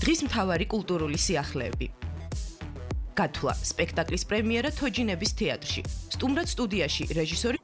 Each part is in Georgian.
დღის მთავარი კულტურული სიახლეები. გათვლა სპექტაკლის პრემიერა თოჯინების თეატრში. სტუმრად სტუდიაში რეჟისორი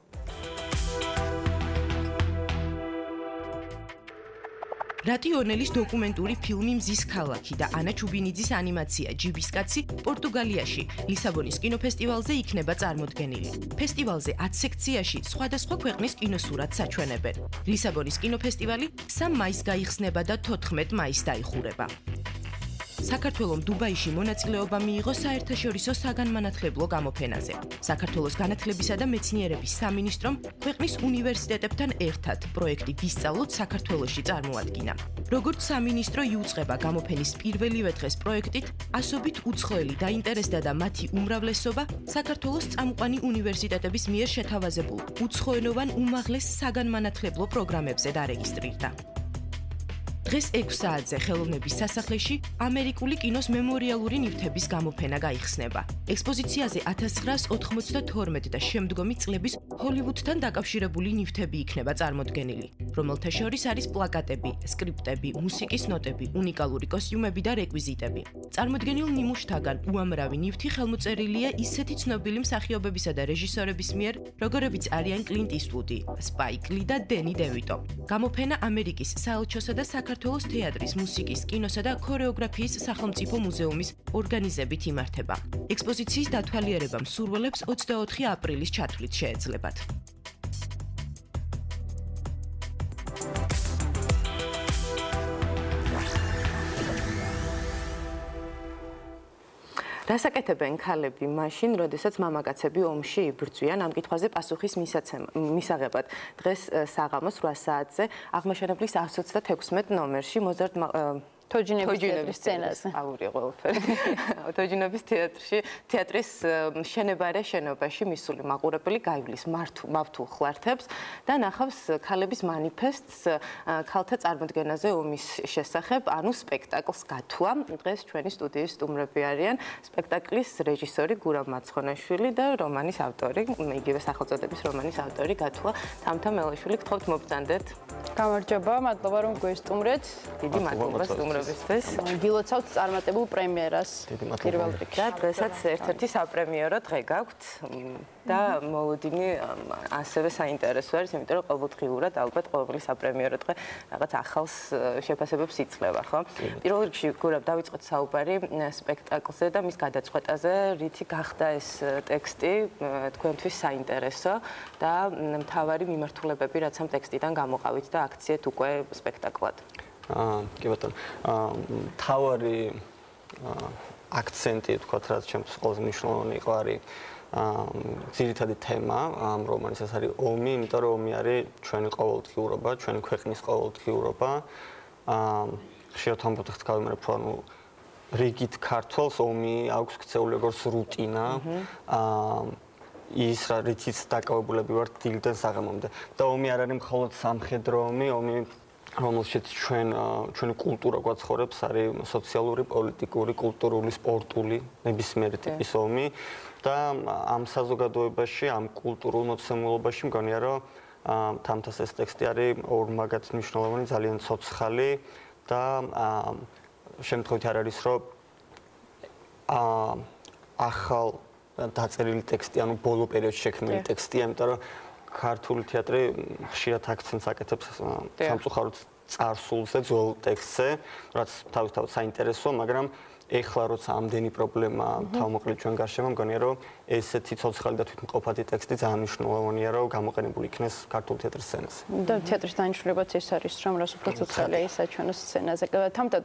რატიონელის დოკუმენტური ფილმი მზის ქალაქი და ანა ჩუბინიძის ანიმაცია ჯიბისკაცი პორტუგალიაში ლისაბონის კინოფესტივალზე იქნება წარმოდგენილი. ფესტივალზე 10 სექციაში სხვადასხვა ქვეყნის კინოსურათს აჩვენებენ. ლისაბონის კინოფესტივალი 3 მაისს გაიხსნება და 14 მაისს დაიხურება. საქართველომ დუბაიში მონაწილეობა მიიღო საერთაშორისო საგანმანათლებლო გამოფენაზე. საქართველოს განათლებისა და მეცნიერების სამინისტრომ ქვეყნის უნივერსიტეტებთან ერთად პროექტი ვისწავლოთ საქართველოში წარმოადგინა. როგორც სამინისტრო იუწყება გამოფენის პირველივე დღეს პროექტით, ასობით უცხოელი დაინტერესდა და მათი უმრავლესობა საქართველოს წამყვანი უნივერსიტეტების მიერ შეთავაზებულ უცხოენოვან უმაღლეს საგანმანათლებლო პროგრამებზე დარეგისტრირდა. დღეს 6 საათზე ხელოვნების სასახლეში ამერიკული კინოს მემორიალური ნივთების გამოფენა გაიხსნება. ექსპოზიციაზე 1992 და შემდგომი წლების ჰოლივუდთან დაკავშირებული ნივთები იქნება წარმოდგენილი, რომელთა შორის არის პლაკატები, სკრიპტები, მუსიკის ნოტები, უნიკალური კოსტიუმები და რეკვიზიტები. წარმოდგენილ ნიმუშთაგან უამრავი ნივთი ხელმოწერილია ისეთი ცნობილი მსახიობებისა და რეჟისორების მიერ, როგორებიც არიან კლინტ ისტვუდი, სპაიკ ლი და დენი დევიტო. გამოფენა ამერიკის საელჩოსა და საქართველოს თეატრის, მუსიკის, კინოსა და ქორეოგრაფიის სახელმწიფო მუზეუმის ორგანიზებით იმართება. ექსპოზიციის დათვალიერება მსურველებს 24 აპრილის ჩათვლით შეეძლებათ. რასაკეთებენ ქალები მაშინ, როდესაც მამაკაცები ომში იბრძვიან? ამ კითხვაზე პასუხის მისაღებად დღეს საღამოს 8 საათზე აღმაშენებლის 126 ნომერში მოზარდ თოჯინების თეატრის სცენაზე. აურია ყველაფერი. თოჯინების თეატრის შენობაში მისული მაყურებელი გაივლის მავთულ ხლართებს და ნახავს ქალების მანიფესტს ქალთა წარმოდგენაზე ომის შესახებ, ანუ სპექტაკლს გათვლა. დღეს ჩვენი სტუდიის სტუმრები არიან სპექტაკლის რეჟისორი გურამ მაცხონაშვილი და რომანის ავტორი, იგივე სახელწოდების რომანის ავტორი გათვლა თამთა მელაშვილი. გთხოვთ მობრძანდეთ. გამარჯობა, მადლობა რომ გვესტუმრეთ. დიდი მადლობა სტუმრობისთვის. გილოცავთ წარმატებულ პრემიერას. პირველ რიგში. და დღესაც ერთ-ერთი საპრემიერო დღე გაქვთ და მოლოდინი ასევე საინტერესო არის, იმიტომ რომ ყოველდღიურად ალბათ ყოველი საპრემიერო დღე რაღაც ახალს შეფასებებს იძლევა, ხო? პირველ რიგში გურამ დავიწყოთ საუბარი სპექტაკლზე და მის გადაწყვეტაზე, რითი გახდა ეს ტექსტი თქვენთვის საინტერესო და მთავარი მიმართულებები, რაც ამ ტექსტიდან გამოყავით და აქციეთ უკვე სპექტაკლად. კი ბატონო. მთავარი აქცენტი, თქვათ, რაც ჩემს ყველაზე მნიშვნელოვანი იყო, არის ძირითადი თემა ამ რომანის, ეს არის ომი, იმიტომ რომ ომი არის ჩვენი ყოველდღიურობა, ჩვენი ქვეყნის ყოველდღიურობა. ხშირად ამბობთ გავიმარებ, რომ რიგით ქართველს ომი აქვს ქცეული როგორც რუტინა. ის რითიც დაკავებულები ვართ დილიდან საღამომდე. და ომი არ არის მხოლოდ სამხედრო ომი, რომელშიც ჩვენი კულტურა გვაცხოვრებს, არის სოციალური, პოლიტიკური, კულტურული, სპორტული, ნებისმიერი ტიპის ომი და ამ საზოგადოებაში, ამ კულტურულ მოცემულობაში მგონია, რომ თამთას ეს ტექსტი არის ორმაგად მნიშვნელოვანი, ძალიან ცოცხალი და შემთხვევით არ არის, რომ ახალ დაწერილი ტექსტი, ანუ ბოლო პერიოდში შექმნილი ტექსტია, იმიტომ რომ ქართული თეატრი ხშირად აქცენტს აკეთებს სამწუხაროდ წარსულზე, ძველ ტექსტზე, რაც თავისთავად საინტერესოა, მაგრამ ეხლა როცა ამდენი პრობლემა თავმოყრილი ჩვენ გარშემო, მგონია რომ ესეთი ცოცხალი და თვითმყოფადი ტექსტი ძალიან მნიშვნელოვანია, რომ გამოყენებული იქნეს ქართულ თეატრის სცენაზე. და თეატრის დანიშნულებაც ეს არის, რომ რას უფრო ცოცხალია ის საჩვენოს სცენაზე. თამთა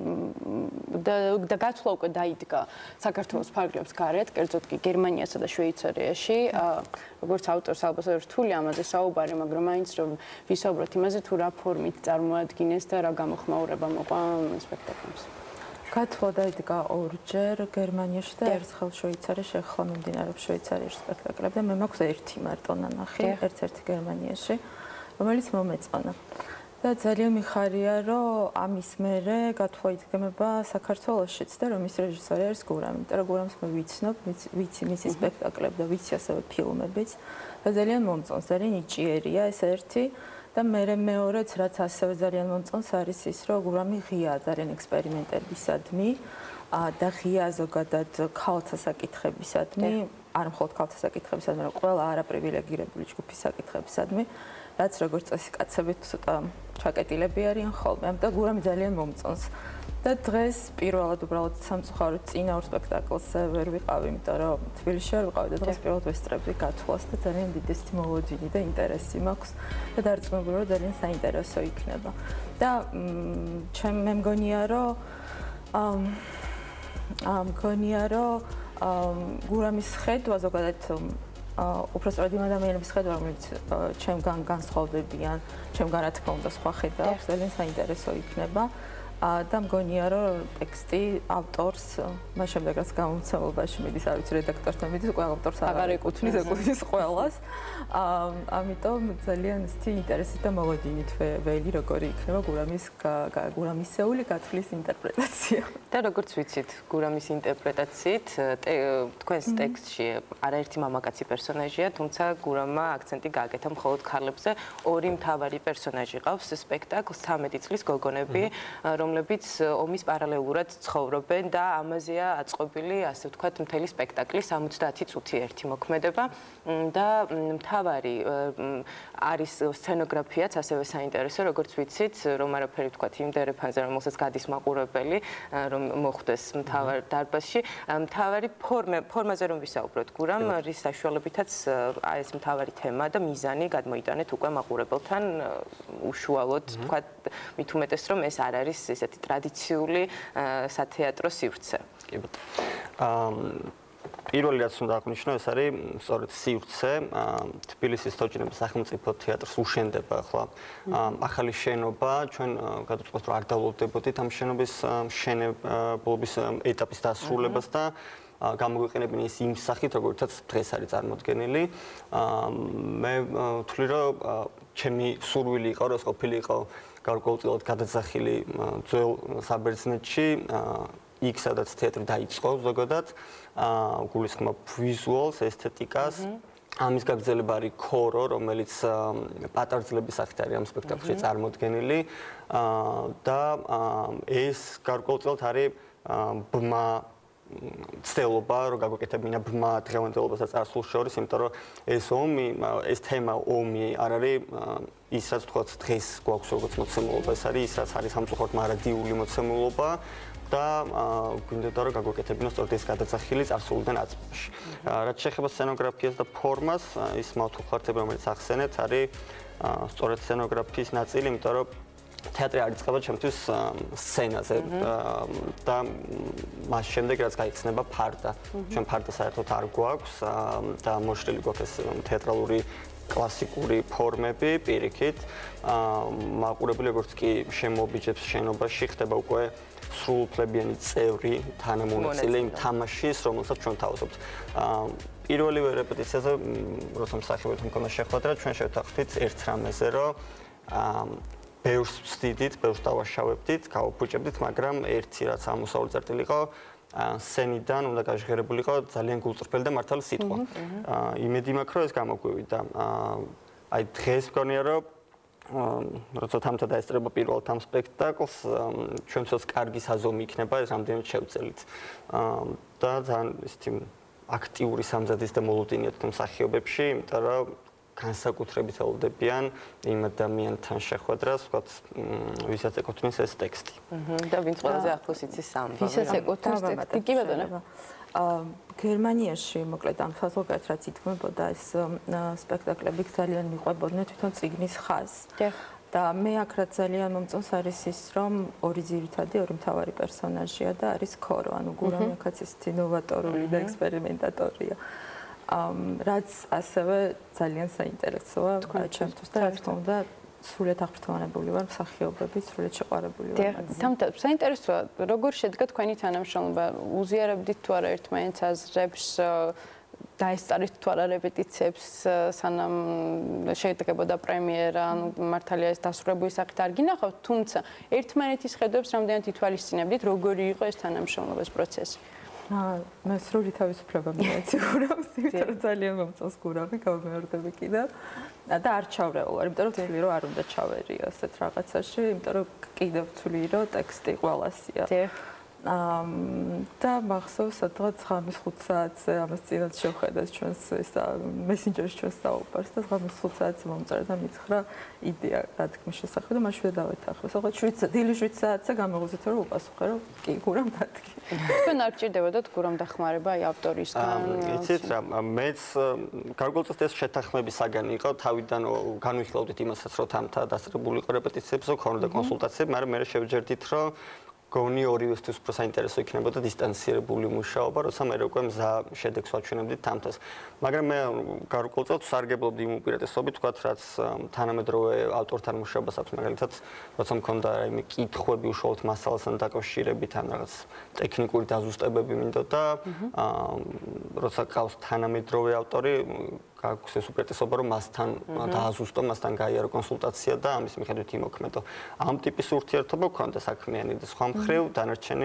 და გათვლა უკვე დაიდგა საქართველოს ფარგლებს გარეთ, კერძოდ კი გერმანიასა და შვეიცარიაში. როგორც ავტორს ალბათ რთული ამაზე საუბარი, მაგრამ მაინც რომ ვისაუბროთ იმაზე, თუ რა ფორმით წარმოადგინეს და რა გამოხმაურება მოყვა სპექტაკლს. გათვლა დაიდგა ორჯერ გერმანიაში და ერთხელ შვეიცარიაში, ახლა მიმდინარეობს შვეიცარიაში სპექტაკლები და მე მაქვს ერთი მარტო ნანახი, ერთ-ერთი გერმანიაში, რომელიც მომეწონა. და ძალიან მიხარია, რომ ამის მერე გათვლა იდგმება საქართველოშიც და რომ ის რეჟისორი არის გურამი, იმიტომ რომ გურამს მე ვიცნობ, ვიცი მისი სპექტაკლები და ვიცი ასევე ფილმებიც და ძალიან მომწონს, ძალიან ნიჭიერია ეს ერთი და მეორეც რაც ასევე ძალიან მომწონს არის ის რომ გურამი ღია ძალიან ექსპერიმენტებისადმი და ღია ზოგადად ქალთა საკითხებისადმი არ მხოლოდ ქალთა საკითხებისადმი მაგრამ ყველა არაპრივილეგირებული ჯგუფის საკითხებისადმი რაც როგორც წესი კაცები ცოტა ჩაკეტილები არიან ხოლმე ამიტომ გურამი ძალიან მომწონს და დღეს პირველად უბრალოდ სამწუხაროდ წინა ორ სპექტაკლზე ვერ ვიყავი, იმიტომ რომ თბილისში არ ვიყავი და დღეს პირველად ვესწრებდი გათვლას და ძალიან დიდესტი მოლოდინი და ინტერესი მაქვს და დარწმუნებული რომ ძალიან საინტერესო იქნება. და მე მგონია რომ გურამის ხედვა ზოგადად უბრალოდ იმ ადამიანების ხედვა რომელიც ჩემგან განსხვავდებიან, ჩემგან რა თქმა უნდა სხვა ხედვა აქვს, ძალიან საინტერესო იქნება. და მგონია რომ ტექსტი ავტორს მას შემდეგ რაც გამომცემლობაში მიდის არ ვიცი რედაქტორთან მიდის ყველა ავტორს აღარ ეკუთვნის ყველას ამიტომ ძალიან ისეთი ინტერესით და მოლოდინით ველი როგორი იქნება გურამისეული გათვლის ინტერპრეტაცია და როგორც ვიცით გურამის ინტერპრეტაციით თქვენს ტექსტში არაერთი მამაკაცი პერსონაჟია თუმცა გურამმა აქცენტი გააკეთა მხოლოდ ქალებზე ორი მთავარი პერსონაჟი ყავს სპექტაკლს 13 წლის გოგონები რომლებიც ომის პარალელურად ცხოვრობენ და ამაზეა აწყობილი, ასე ვთქვათ, მთელი სპექტაკლი 70 წუთი ერთი მოქმედება და მთავარი არის სცენოგრაფიაც ასევე საინტერესო, როგორც ვიცით, რომ არაფერი ვთქვათ იმ დერეფანზე, რომელსაც გადის მაყურებელი, რომ მოხვდეს მთავარ დარბაზში, მთავარი ფორმაზე რომ ვისაუბროთ, გურამ რის საშუალებითაც ეს მთავარი თემა და მიზანი გადმოიტანეთ უკვე მაყურებელთან უშუალოდ, ვთქვათ, მით უმეტეს რომ ეს არ არის ესეთი ტრადიციული სათეატრო სივრცე. კი ბატონო. პირველი რაც უნდა აღნიშნო, ეს არის სწორედ სივრცე. თბილისის თოჯინების სახელმწიფო თეატრს უშენდება ახლა ახალი შენობა. ჩვენ გადავწყვეტ რომ არ დავლოვდებოდით ამ შენობის მშენებლობის ეტაპის დასრულებას და გამოგვიყენებინე ის იმ სახით, როგორცაც დღეს არის წარმოდგენილი. მე ვთვლი რომ ჩემი სურვილი იყო, რომ ყოფილი იყო გარკვეულწილად გადაძახილი ძველ საბერძნეთში, იქ სადაც თეატრი დაიწყო ზოგადად, გულისხმობ ვიზუალს, ესთეტიკას. ამის გაგრძელება არის ქორო, რომელიც პატარძლების სახით არის ამ სპექტაკლში წარმოდგენილი და ეს გარკვეულწილად არის ბმა ცდელობა, რომ გაგვეკეთებინა ბმა დღევანდელობასა წარსულს შორის, იმიტომ რომ ეს თემა ომი არ არის ის რაც თქვათ დღეს გვაქვს როგორც მოცემულობა, ეს არის ის რაც არის სამწუხაროდ მარადიული მოცემულობა და გვინდოდა რომ გაგვეკეთებინა სწორედ ეს გადაძახილი წარსულიდან აწმაში. რაც შეეხება სცენოგრაფიას და ფორმას, ის მავთუხლართები რომელიც ახსენეთ, არის სწორედ სცენოგრაფიის ნაწილი, იმიტომ რომ თეატრი არ იწყება ჩემთვის სცენაზე და მას შემდეგ რაც გაიხსნება ფარდა. ჩვენ ფარდა საერთოდ არ გვაქვს და მოშლილი გვაქვს ეს თეატრალური კლასიკური ფორმები პირიქით. მაყურებელი როგორც კი შემოაბიჯებს შენობაში, ხდება უკვე სრულუფლებიანი წევრი, თანამონაწილე იმ თამაშის, რომელსაც ჩვენ თავაზობთ. პირველივე რეპეტიციაზე, როცა მსახიობად მქონდა შეხვედრა, ჩვენ შევთანხმდით ერთ რამეზე, რომ ბევრს ვსდიდით, ბევრს დავაშავებდით, გავაფუჭებდით, მაგრამ ერთი რაც ამოსავალი წერტილი იყო, სცენიდან უნდა გაჟღერებულიყო ძალიან გულწრფელი და მართალი სიტყვა. იმედი მაქვს, რომ ეს გამოგვივიდა. აი დღეს მგონია, რომ როცა თამთა დაესწრება პირველად ამ სპექტაკლს, ჩვენთვის კარგი საზომი იქნება ეს რამდენად შევწელით. და ძალიან ისეთი აქტიური სამზადის და მოლოდინიათ მსახიობებში, იმიტომ რომ განსაკუთრებით ელოდებიან იმ ადამიანთან შეხვედრას, ვთქვათ, ვისაც ეკუთვნის ეს ტექსტი. და ვინც ყველაზე ახლოს იცის ამბავი. ვისაც ეკუთვნის ტექსტი, კი ბატონო. გერმანიაში, მოკლედ ამ საზოგადოებად რაც ითქმებოდა, ეს სპექტაკლები ძალიან მიყვებოდნენ თვითონ წიგნის ხაზს. და მე აქ რაც ძალიან მომწონს არის ის, რომ ორი ძირითადი, ორი მთავარი პერსონაჟია და არის ქორო, ანუ გურამი აქაც ისეთი ნოვატორული და ექსპერიმენტატორია. რაც ასევე ძალიან საინტერესოა ჩემთვის და რა თქმა უნდა სრულიად აღფრთოვანებული ვარ მსახიობებით, სრულიად შეყვარებული ვარ მათ. თამთა საინტერესოა როგორ შედგა თქვენი თანამშრომლობა, უზიარებდით თუ არა ერთმანეთს აზრებს, დაესწარით თუ არა რეპეტიციებს, სანამ შედგებოდა პრემიერა, მართალია ეს დასრულებული სახით არ გინახავთ, თუმცა ერთმანეთის ხედვებს რამდენად ითვალისწინებდით, როგორი იყო ეს თანამშრომლობის პროცესი? მე სრული თავისუფლება მიეცი გურამს, იმიტომ რომ ძალიან მომწონს გურამი, გამეორდები კიდევ. და არ ჩავრეულ, იმიტომ რომ ვთვლი რომ არ უნდა ჩავერიო ასეთ რაღაცაში, იმიტომ რომ კიდევ ვთვლი რომ ტექსტი ყველასია. და მახსოვს სადღაც 5 საათზე ამას წინათ შევხედეთ ჩვენს ისა მესენჯერში ჩვენს საუბარს და 5 საათზე მომწერა და მითხრა იდეა დადგმის შესახებ და მაშინ დავეთანხმე. სადღაც 7 საათზე გამეღვიძეთ რომ უპასუხე რომ კი გურამ დადგი. თქვენ არ ჭირდებოდათ გურამ დახმარება აი ავტორისგან? იცით რა, მეც გარკვეულწილად ეს შეთანხმების საგანი იყო, თავიდან განვიხილავდით იმასაც, რომ თამთა დასწრებული იყო რეპეტიციებზე, ქონოდა კონსულტაციები, მაგრამ მე შევჯერდით, რომ გონი ორივესთვის უფრო საინტერესო იქნებოდა დისტანცირებული მუშაობა, როცა მე უკვე მზა შედეგს ვაჩვენებდით თამთას. მაგრამ მე გარკვეულწილად ვსარგებლობდი იმ უპირატესობით, თქვათ, რაც თანამედროვე ავტორთან მუშაობას აქვს, მაგალითად, როცა მქონდა რაიმე კითხვები უშუალოდ მასალასთან დაკავშირებით, ან რაღაც ტექნიკური დაზუსტებები მინდოდა, როცა ყავს თანამედროვე ავტორი, გაქვს ეს უპირატესობა, რომ მასთან დააზუსტო, მასთან გაიარო კონსულტაცია და ამის მიხედვით იმოქმედო. ამ ტიპის ურთიერთობა გქონდა საქმიანი და სხვა მხრივ დანარჩენი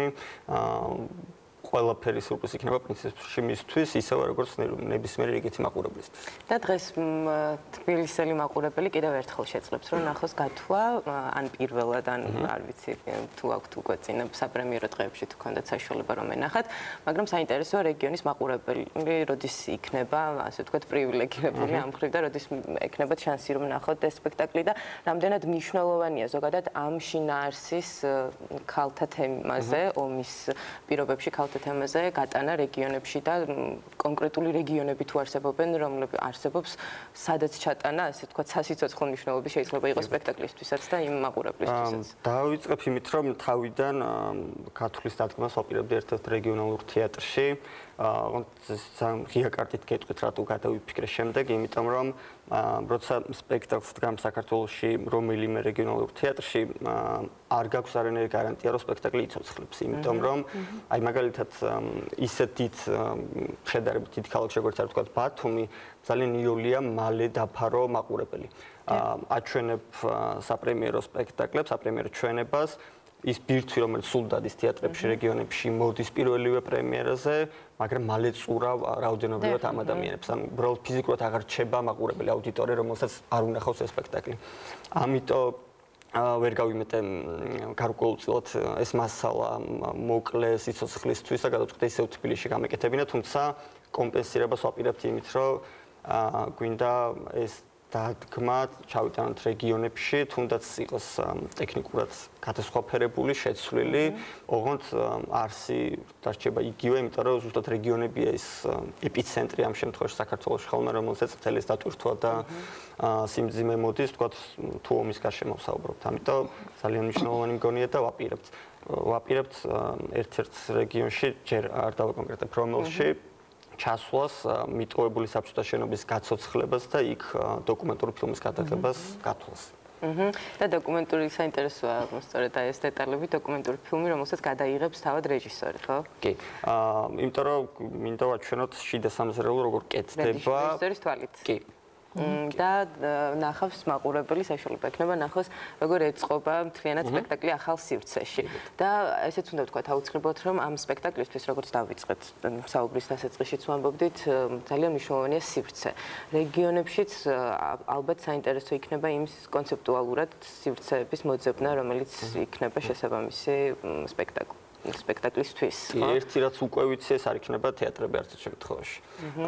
ყველაფერი სურპრიზი იქნება პრინციპში მისთვის, ისევე როგორც ნებისმიერი რიგითი მაყურებლისთვის. და დღეს თბილისელი მაყურებელი კიდევ ერთხელ შეძლებს, რომ ნახოს გათვლა, ან პირველად, ან არ ვიცი, თუ აქვთ უკვე წინა საპრემიერო დღეებში თუ გქონდათ საშუალება რომ ენახათ, მაგრამ საინტერესოა რეგიონის მაყურებელი, როდის იქნება, ასე ვთქვათ, პრივილეგირებული ამ მხრივ და როდის ექნებათ შანსი რომ ნახოთ ეს სპექტაკლი და რამდენად მნიშვნელოვანია ზოგადად ამ შინაარსის ქალთა თემაზე, ომის პირობებში ქალთა თემაზე გატანა რეგიონებში და კონკრეტული რეგიონები თუ არსებობენ, რომლებიც არსებობს, სადაც ჩატანა, ასე ვთქვათ, სასიცოცხლო მნიშვნელობის შეიძლება იყოს სპექტაკლისთვისაც და იმ მაყურებლისთვისაც. დავიწყებ იმით, რომ თავიდან ქართulis დადგმას ვაპირებდი ერთ-ერთ რეგიონალურ თეატრში. ღია კარტით გეტყვით, რატო გადავიფიქრე შემდეგ, იმიტომ რომ როცა სპექტაკლს დგამ საქართველოში რომელიმე რეგიონალურ თეატრში, არ გაქვს არანაირი გარანტია, რომ სპექტაკლი იცოცხლებს, იმიტომ რომ აი მაგალითად ისეთ დიდ შედარებით დიდ ქალაქში, როგორც არ ვთქვათ, ბათუმი, ძალიან იოლია მალე დაფარო მაყურებელი. აჩვენებ საპრემიერო სპექტაკლებს, საპრემიერო ჩვენებას, ის ბირთვი, რომელიც სულ დადის თეატრებში, რეგიონებში, მოდის პირველივე პრემიერაზე, მაგრამ მალე წურავ რაოდენობრივად ამ ადამიანებს. ანუ უბრალოდ ფიზიკურად აღარ რჩება მაყურებელი აუდიტორია, რომელსაც არ უნახავს ეს სპექტაკლი. ამიტომ ვერ გავიმეტე გარკვეულწილად ეს მასალა მოკლე სიცოცხლისთვის და გადავწყვიტე ისევ თბილისში გამეკეთებინა, თუმცა კომპენსირებას ვაპირებთ იმით, რომ გვინდა ეს დადგმა ჩავიტანოთ რეგიონებში, თუნდაც იყოს ტექნიკურად გადასხვაფერებული, შეცვლილი, ოღონდ არსი დარჩება იგივე, იმიტომ რომ ზუსტად რეგიონებია ის ეპიცენტრი ამ შემთხვევაში საქართველოში ხოლმე, რომელსაც მთელი ეს დატვირთვა და სიმძიმე მოდის, თქვათ, თუ ომის გარშემო ვსაუბრობთ. ამიტომ ძალიან მნიშვნელოვანი მგონია და ვაპირებთ ერთ-ერთ რეგიონში, ჯერ არ დავაკონკრეტებ რომელში, ჩასვლას, მიტოვებული საბჭოთა შენობის გაცოცხლებას და იქ დოკუმენტური ფილმის გადაღებას გათვლას. და დოკუმენტური საინტერესოა, სწორედ ეს დეტალები, დოკუმენტური ფილმი, რომელსაც გადაიღებს თავად რეჟისორი, ხო? კი. იმიტომ რომ მინდა ვაჩვენოთ შიდა სამზარეულო როგორ კეთდება. რეჟისორის თვალით. კი. და ნახავს მაყურებელი საშუალება ექნება ნახოს როგორ ეწყობა მთლიანად სპექტაკლი ახალ სივრცეში და ესეც უნდა ვთქვათ აუცილებლად რომ ამ სპექტაკლისთვის როგორც დავიწყეთ საუბრის დასაწყისშიც ვამბობდით ძალიან მნიშვნელოვანია სივრცე რეგიონებშიც ალბათ საინტერესო იქნება იმ კონცეპტუალურად სივრცეების მოძებნა რომელიც იქნება შესაბამისი სპექტაკლისთვის ხო? ერთი რაც უკვე ვიცი ეს არ იქნება თეატრები არც შემთხვევაში.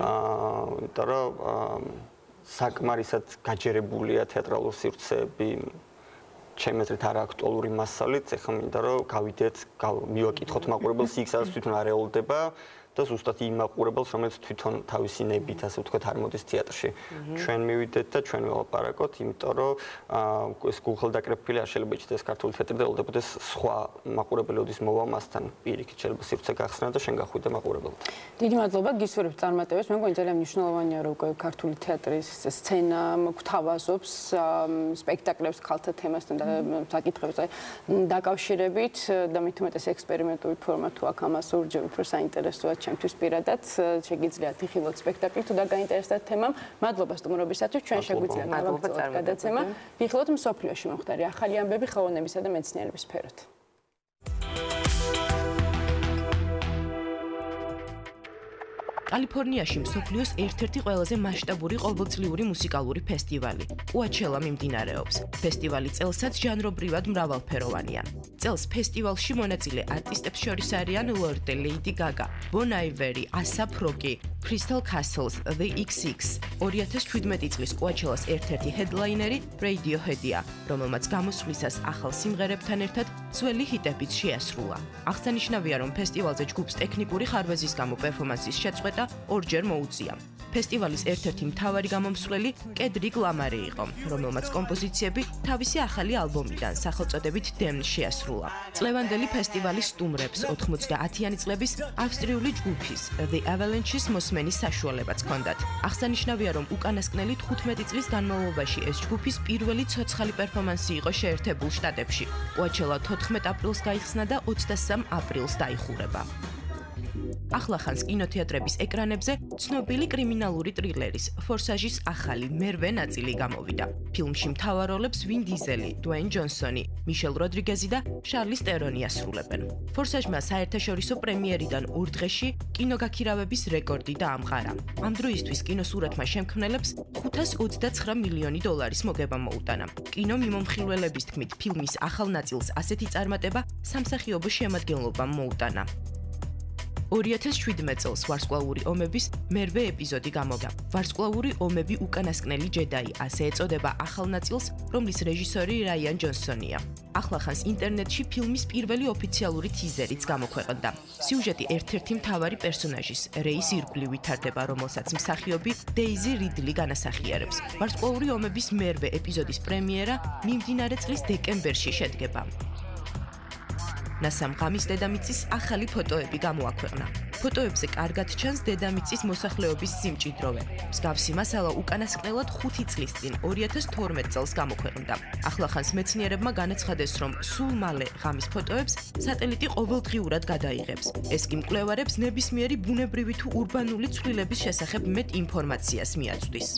იმიტომ რომ საკმარისად გაჯერებულია თეატრალური სივრცეები ჩემი აზრით არ აქტუალური მასალით, ეხლა მინდა რომ გავიდეთ, მივაკითხოთ მაყურებელს იქ სადაც თვითონ არ ეოლდება და ზუსტად იმ მაყურებელს, რომელიც თვითონ თავისი ნებით, ასე ვთქვათ, არ მოდის თეატრში. ჩვენ მივიდეთ და ჩვენ ველაპარაკოთ, იმიტომ რომ ეს გულხელდაკრეფილი არ შეიძლება იჩნდეს ქართული თეატრი და ელოდებოდეს სხვა მაყურებელი ოდის მოვა მასთან პირიქით, შეიძლება სივრცე გახსნა და შენ გახვიდე მაყურებელთან. დიდი მადლობა გისურვებთ წარმატებას. მე მგონი ძალიან მნიშვნელოვანია რომ უკვე ქართული თეატრის სცენა გვთავაზობს სპექტაკლებს ქალთა თემასთან და საკითხებს დაკავშირებით და მით უმეტეს ექსპერიმენტული ფორმა თუ აქ ამას ურჯერ უფრო საინტერესოა ჩემთვის პირადად შეგიძლიათ იხილოთ სპექტაკლი თუ და გაინტერესდათ თემამ. მადლობა სტუმრობისათვის. ჩვენ შეგვიძლია გავაგრძელოთ გადაცემა. ვიხილოთ მსოფლიოში მომხდარი ახალი ამბები ხელოვნებისა და მეცნიერების სფეროთ. კალიფორნიაში მსოფლიოს ერთ-ერთი ყველაზე მასშტაბური ყოველწლიური მუსიკალური ფესტივალი კოაჩელა მიმდინარეობს. ფესტივალი წელსაც ჟანრობრივად მრავალფეროვანია. წელს ფესტივალში მონაწილე არტისტებს შორის არიან Lorde, Lady Gaga, Bon Iver, ASAP Rocky, Crystal Castles, The XX. 2017 წლის კოაჩელას ერთ-ერთი ჰედლაინერი Radiohead-ია, რომელმაც გამოსვლისას ახალ სიმღერებთან ერთად ძველი ჰიტებიც შეასრულა. აღსანიშნავია, რომ ფესტივალზე ჯგუფს ტექნიკური ხარვეზის გამო პერფორმანსის შეწყვეტა ორჯერ მოუწია. ფესტივალის ერთ-ერთი მთავარი გამომსვლელი კედრიკ ლამარი იყო, რომელმაც კომპოზიციები თავისი ახალი ალბომიდან სახელწოდებით Damned შეასრულა. წლევანდელი ფესტივალის სტუმრებს 90-იანი წლების ავსტრიული ჯგუფის The Avalanche-ის მოსმენის საშუალებაც ჰქონდათ. აღსანიშნავია, რომ უკანასკნელი 15 წლის განმავლობაში ეს ჯგუფის პირველი ცოცხალი პერფორმანსი იყო შეერთებულ შტატებში. კოაჩელა 14 აპრილს გაიხსნა და 23 აპრილს დაიხურება. ახლახანს კინოთეატრების ეკრანებზე ცნობილი კრიმინალური ტრილერის ფორსაჟის ახალი მერვე ნაწილი გამოვიდა. ფილმში მთავარ როლებს ვინ დიზელი, დუეინ ჯონსონი, მიშელ როდრიგეზი და შარლი სტერონი ასრულებენ. ფორსაჟმა საერთაშორისო პრემიერიდან 2 დღეში კინოგაქირავების რეკორდი დაამყარა. ამ დროისთვის კინოსურათმა შემქმნელებს 529 მილიონი დოლარის მოგება მოუტანა. კინომიმომხილველების თქმით, ფილმის ახალ ნაწილს ასეთი წარმატება სამსახიობო შემადგენლობამ მოუტანა. 2017 წელს ვარსკვლავური ომების მერვე ეპიზოდი გამოვიდა. ვარსკვლავური ომები უკანასკნელი ჯედაი, ასე ეწოდება ახალ ნაწილს, რომლის რეჟისორი რაიან ჯონსონია. ახლახანს ინტერნეტში ფილმის პირველი ოფიციალური ტიზერიც გამოქვეყნდა. სიუჟეტი ერთ-ერთი მთავარი პერსონაჟის, რეის ირგვლივ ვითარდება, რომელსაც მსახიობი დეიზი რიდლი განასახიერებს. ვარსკვლავური ომების მერვე ეპიზოდის პრემიერა მიმდინარე წლის დეკემბერში შედგება. ნასამ ღამის დედამიწის ახალი ფოტოები გამოაქვეყნა. ფოტოებზე კარგად ჩანს დედამიწის მოსახლეობის სიმჭიდროვე. მსგავსი მასალა უკანასკნელად 5 წლის წინ 2012 წელს გამოქვეყნდა. ახლახანს მეცნიერებმა განაცხადეს, რომ სულ მალე ღამის ფოტოებს სატელიტი ყოველდღიურად გადაიღებს. ეს კი მკვლევარებს ნებისმიერი ბუნებრივი თუ ურბანული ცვლილების შესახებ მეტ ინფორმაციას მიაწვდის.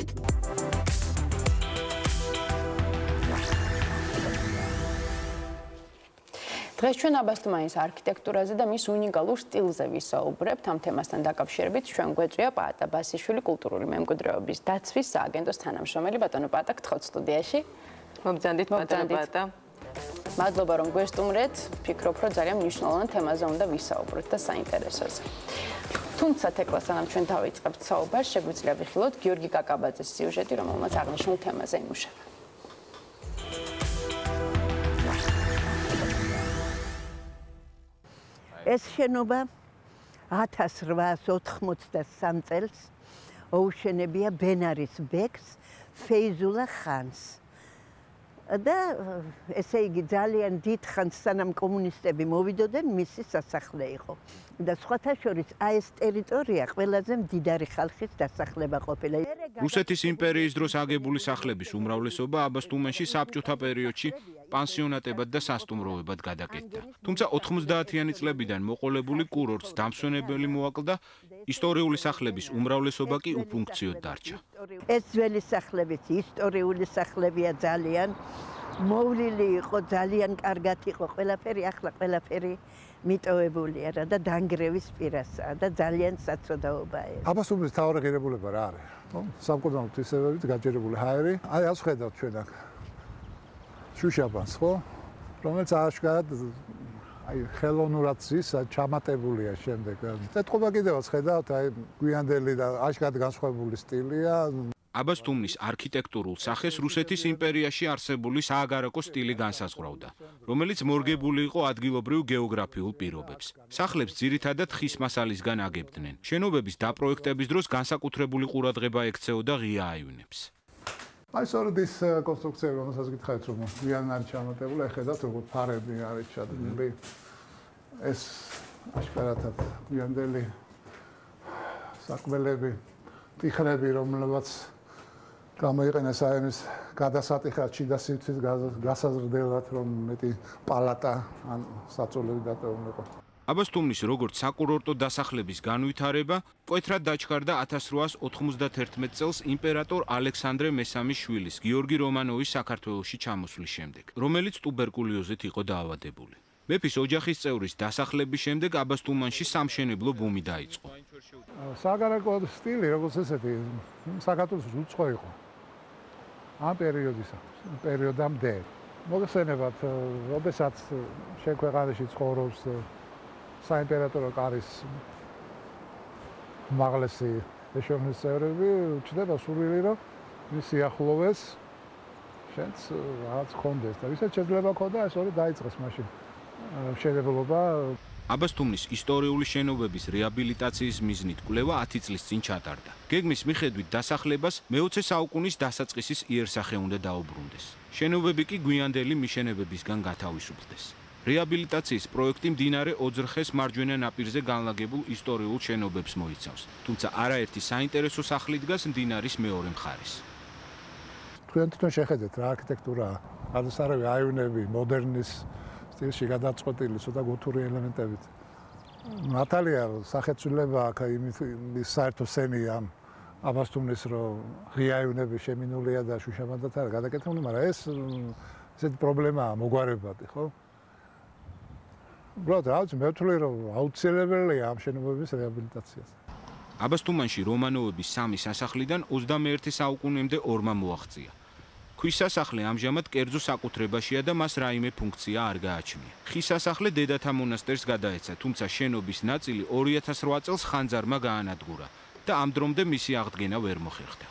დღეს ჩვენ აბასთუმანის არქიტექტურაზე და მის უნიკალურ სტილზე ვისაუბრებთ. ამ თემასთან დაკავშირებით ჩვენ გვეწვია პაატა ბასიშვილი კულტურული მემკვიდრეობის დაცვის სააგენტოს თანამშრომელი ბატონო პაატა გთხოვთ სტუდიაში. მოგზანდით პაატა. მადლობა რომ გვესტუმრეთ. ვფიქრობ, რომ ძალიან მნიშვნელოვან თემაზე უნდა ვისაუბროთ და საინტერესოზე. თუმცა თეკლასთან ჩვენ დავიწყებთ საუბარს, შეგვიძლია ვიხილოთ გიორგი კაკაბაძის სიუჟეტი, რომელმაც აღნიშნულ თემაზე იმუშავა. ეს შენობა 1883 წელს ოუშენებია ბენარის ბეგს ფეიზულა ხანს. და ესე იგი ძალიან დიდ ხანს სანამ კომუნისტები მოვიდოდნენ, მისი სასახლე იყო. და სხვათა შორის ეს ტერიტორია ყველაზე მდიდარი ხალხის დასახლება ყოფილა. რუსეთის იმპერიის დროს აგებული სახლების უმრავლესობა აბასთუმანში საბჭოთა პერიოდში პანსიონატებად და სასტუმროებად გადაკეთდა. თუმცა 90-იანი წლებიდან მოყოლებული კურორტს დამსვენებელი მოაკლდა, ისტორიული სახლების უმრავლესობა კი უფუნქციოდ დარჩა. ეს ძველი სახლებიც ისტორიული სახლებია ძალიან. მოვლილი იყო, ძალიან კარგად იყო ყველაფერი, ახლა ყველაფერი მიტოვებულია რა და დანგრევის პირასაა და ძალიან საწოდაობაა ეს. აბასთუმნის მთავარი ღირებულება რა არის? სამკვდროო თვისებებით გაჯერებული ჰაერი. აი ასე ხედავთ ჩვენ აქ. შუშაბანს ხო? რომელიც აშკარად აი ხელოვნურად ზის ჩამატებულია შემდეგ. ეთყობა კიდევაც ხედავთ, აი გვიანდელი და აშკარად განსხვავებული სტილია. აბასთუმნის არქიტექტურულ სახეს რუსეთის იმპერიაში არსებული სააგარაკო სტილი განსაზღვრავდა, რომელიც მორგებული იყო ადგილობრივ გეოგრაფიულ პირობებს. სახლებს ძირითადად ხის მასალისგან აგებდნენ. შენობების დაპროექტების დროს განსაკუთრებული ყურადღება ექცეოდა ღია აივნებს. აი სწორედ ის კონსტრუქცია, რომელსაც გითხარით, რომ გვიან არის ჩამატებული, ხედავთ როგორ ფარები არის ჩადებული. ეს აშკარადად გვიანდელი საკმელები, ტიხრები, რომლებაც გამოიყენეს აი ამის გადასატიხად შიდა სივრცის გასაზრდელად, რომ მეტი პალატა ან საწოლები დატოვებულიყო. აბასთუმნის როგორც საკურორტო დასახლების განვითარება მკვეთრად დაჩქარდა 1891 წელს იმპერატორ ალექსანდრე მესამის შვილის გიორგი რომანოვის საქართველოში ჩამოსვლის შემდეგ, რომელიც ტუბერკულიოზით იყო დაავადებული. მეფის ოჯახის წევრის დასახლების შემდეგ აბასთუმანში სამშენებლო ბუმი დაიწყო. სააგარაკო სტილი, როგორც ესეთი, საქართველოს უცხო იყო. ამ პერიოდამდე. მოგხსენებათ, როდესაც შენ ქვეყანაში ცხოვრობს საიმპერატორო კარის უმაღლესი ეშელონის წევრები, უჩნდება სურვილი, რომ მის სიახლოვეს შენც რაღაც ხონდეს და ვისაც შეიძლება ქონდა, ეს ორი დაიწყეს მაშინ მშენებლობა. აბასთუმნის ისტორიული შენობების რეაბილიტაციის მიზნით კვლევა 10 წლის წინ ჩატარდა. გეგმის მიხედვით დასახლებას მე-20 საუკუნის დასაწყისის იერსახე უნდა დაუბრუნდეს. შენობები კი გვიანდელი მიშენებებისგან გათავისუფლდეს. რეაბილიტაციის პროექტი მდინარე ოძრხეს მარჯვენა ნაპირზე განლაგებულ ისტორიულ შენობებს მოიცავს, თუმცა არაერთი საინტერესო სახლი დგას მდინარის მეორე მხარეს. თქვენ თვითონ შეხედეთ რა არქიტექტურაა, არასარავი აივნები, მოდერნის სტილში გადაწყვეტილი, ცოტა გუთური ელემენტებით. ნატალია სახეცვლილება აქ იმის საერთო სენია აბასთუმნის რომ ღია აივნები შემინულია და შუშამანდათ არ გადაკეთებული, მაგრამ ეს ესეთი პრობლემაა მოგვარებადი, ხო? უბრალოდ რა ვიცი, მე ვთვლი რომ აუცილებელია ამ შენობების რეაბილიტაციას. აბასთუმანში რომანოვების 3 სასახლიდან 21 საუკუნემდე ორმა მოაღწია. ქვის სასახლე ამჟამად კერძო საკუთრებაშია და მას რაიმე ფუნქცია არ გააჩნია. ხის სასახლე დედათა მონასტერს გადაეცა, თუმცა შენობის ნაწილი 2008 წელს ხანძარმა გაანადგურა და ამ დრომდე მისი აღდგენა ვერ მოხერხდა.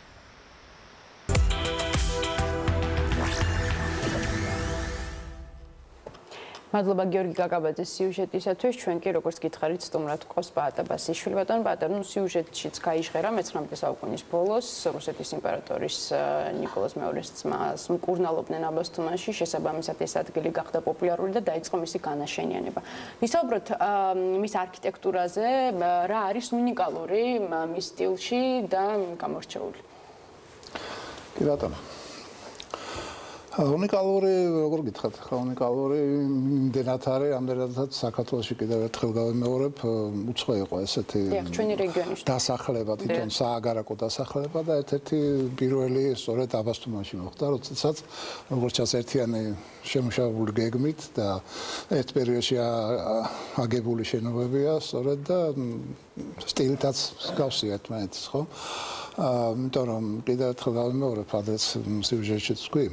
მადლობა გიორგი კაკაბაძის სიუჟეტისათვის. ჩვენ კი როგორც გითხარით სტუმრად ყავს პაატა ბასიშვილი. ბატონო პაატა, სიუჟეტშიც გაიჟღერა მე-19 საუკუნის ბოლოს რუსეთის იმპერატორის ნიკოლოზ მეორის ძმას მკურნალობდნენ აბასთუმანში, შესაბამისად ეს ადგილი გახდა პოპულარული და დაიწყო მისი განაშენიანება. ვისაუბროთ მის არქიტექტურაზე, რა არის უნიკალური მის სტილში და გამორჩეული. კი ბატონო. უნიკალური, როგორ გითხრათ, უნიკალური იმდენად არის, ამდენადაც საქართველოში კიდევ ერთხელ გავიმეორებ, უცხო იყო ესეთი ჩვენი რეგიონის დასახლება, თვითონ სააგარაკო დასახლება და ერთ-ერთი პირველი სწორედ აბასთუმანში მოხდა, როდესაც როგორც ჩანს ერთიანი შემუშავებული გეგმით და ერთ პერიოდში აგებული შენობებია, სწორედ და სტილითაც გავსია ერთმანეთის, ხო? იმიტომ რომ კიდევ ერთხელ გავიმეორებ, ადრეც სიუჟეტშიც ვთქვი,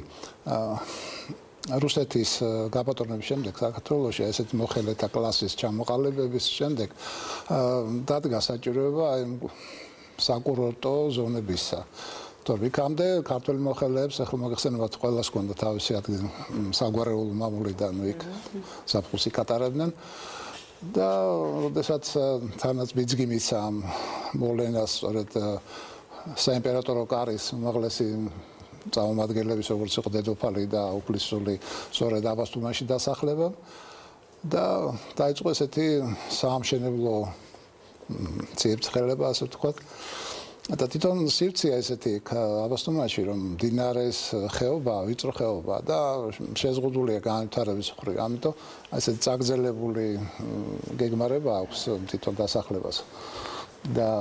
რუსეთის გაბატონების შემდეგ საქართველოში ესეთი მოხელეთა კლასის ჩამოყალიბების შემდეგ დადგა საჭიროება საკურორტო ზონებისა. თორემ იქამდე ქართველი მოხელეებს ახლა მოგეხსენებათ ყველას ჰქონდა თავისი ადგილი საგვარეულო მამულიდან იქ საფხურს იკატარებდნენ. და როდესაც თანაც ბიძგიმიც ამ მოვლენას სწორედ საიმპერატორო კარის უმაღლესი წარმომადგენლების როგორც იყო დედოფალი და უფლისწული სწორედ აბასთუმანში დასახლება და დაიწყო ესეთი საამშენებლო ციებ-ცხელება, ასე ვთქვათ. და თვითონ სივრცეა ესეთი აბასთუმანში, რომ მდინარეს ხეობა, ვიწრო ხეობა და შეზღუდულია განვითარების მხრივ. ამიტომ ესეთი წაგრძელებული გეგმარება აქვს თვითონ დასახლებას. და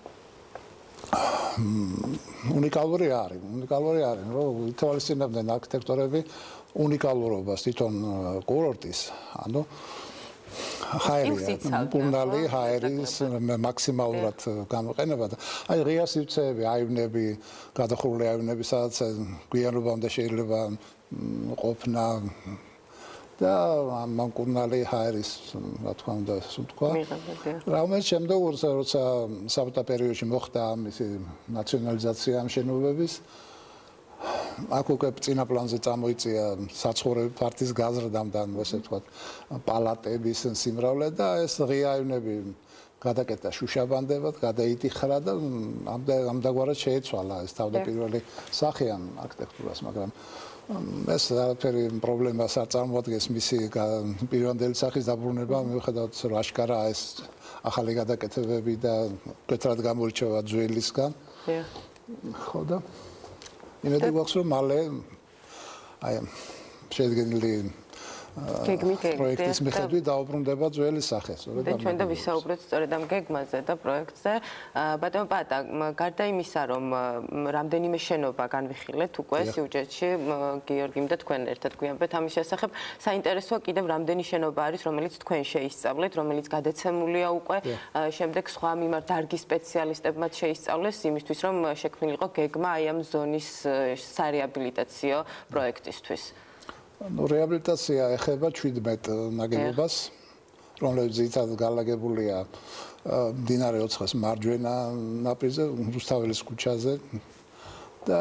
უნიკალური არის, რომ ითვალისწინებდნენ არქიტექტორები უნიკალურობას თვითონ კურორტის, ანუ ჰაერია, მკურნალი ჰაერის მაქსიმალურად გამოყენება და აი ღია სივრცეები, აივნები, გადახურული აივნები, სადაც გვიანობამდე შეიძლება ყოფნა და ამ მკურნალი ჰაერის, რა თქმა უნდა, სუნთქვა. რომელიც შემდეგ როცა საბჭოთა პერიოდში მოხდა მისი ნაციონალიზაცია ამ შენობების, აქ უკვე წინა პლანზე წამოიწია საცხოვრებელი პარტიის გაზრდამ, ასე ვთქვათ, პალატების სიმრავლე და ეს ღია აივნები გადაკეტა შუშაბანდებად, გადაიტიხრა და ამდაგვარად შეეცვალა ეს თავდაპირველი სახე ამ არქიტექტურას, მაგრამ ეს არაფერი პრობლემას არ წარმოადგენს მისი პირვანდელი სახის დაბრუნება, მიუხედავად რომ აშკარაა ეს ახალი გადაკეთებები და კეთრად გამოირჩევა ძველისგან. ხო და იმედი გვაქვს რომ მალე აი შედგენილი პროექტის მიხედვით დაუბრუნდება ძველი სახე, სწორედ ამ. ჩვენ და ვისაუბრეთ სწორედ ამ გეგმაზე და პროექტზე. ბატონო პატა, გარდა იმისა, რომ რამდენიმე შენობა განვიხილეთ უკვე სიუჟეტში, გიორგიმ და თქვენ ერთად გვიამბეთ ამის შესახებ, საინტერესოა კიდევ რამდენი შენობა არის, რომელიც თქვენ შეისწავლეთ, რომელიც გადაცემულია უკვე, შემდეგ სხვა მიმართ დარგის სპეციალისტებმაც შეისწავლეს იმისთვის, რომ შექმნილიყო გეგმა აი ამ ზონის სარეაბილიტაციო პროექტისთვის. რეაბილიტაცია ეხება 17 ნაგებობას, რომლებიც ძირითადად განლაგებულია მდინარე ოცხეს მარჯვენა ნაპირზე, რუსთაველის ქუჩაზე და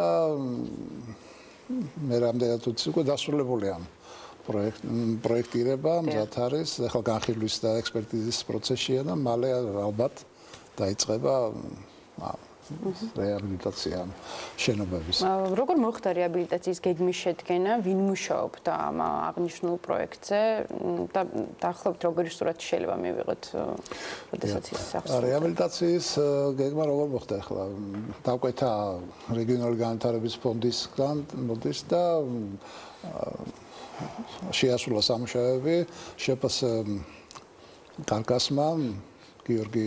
მე რამდენად ვიცი, უკვე დასრულებულია პროექტირება, მზად არის, ახლა განხილვის და ექსპერტიზის პროცესია და მალე ალბათ დაიწყება რეაბილიტაცია შენობების. როგორ მოხდა რეაბილიტაციის გეგმის შედგენა, ვინ მუშაობდა ამ აღნიშნულ პროექტზე და დაახლოებით როგორი სურათი შეიძლება მივიღოთ, როდესაც ის სახსოვდება. რეაბილიტაციის გეგმა როგორ მოხდა ახლა? დაგვეთა რეგიონალური განვითარების ფონდისგან მოდის და შეასრულა სამუშაოები შეფას კარკასმა გიორგი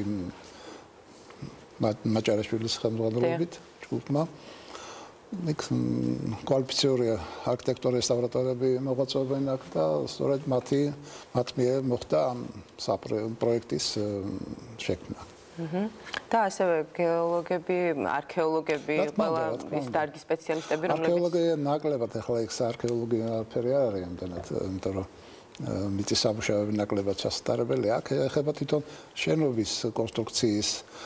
მაჭარაშვილის ხელმძღვანელობით ჯგუფმა იქ კვალიფიციური არქიტექტურის რესტავრატორები მოღვაწეობენ აქ და სწორედ მათ მიერ მოხდა ამ პროექტის შექმნა. და ასევე გეოლოგები, არქეოლოგები, ყველა ის დარგის სპეციალისტები, რომლებიც არქეოლოგია ნაკლებად ახლა იქ საარქეოლოგია არაფერი არ არის ამდენად, იმიტომ რომ მიწის სამუშაოები ნაკლებად ჩასატარებელი აქ ეხება თვითონ შენობის კონსტრუქციის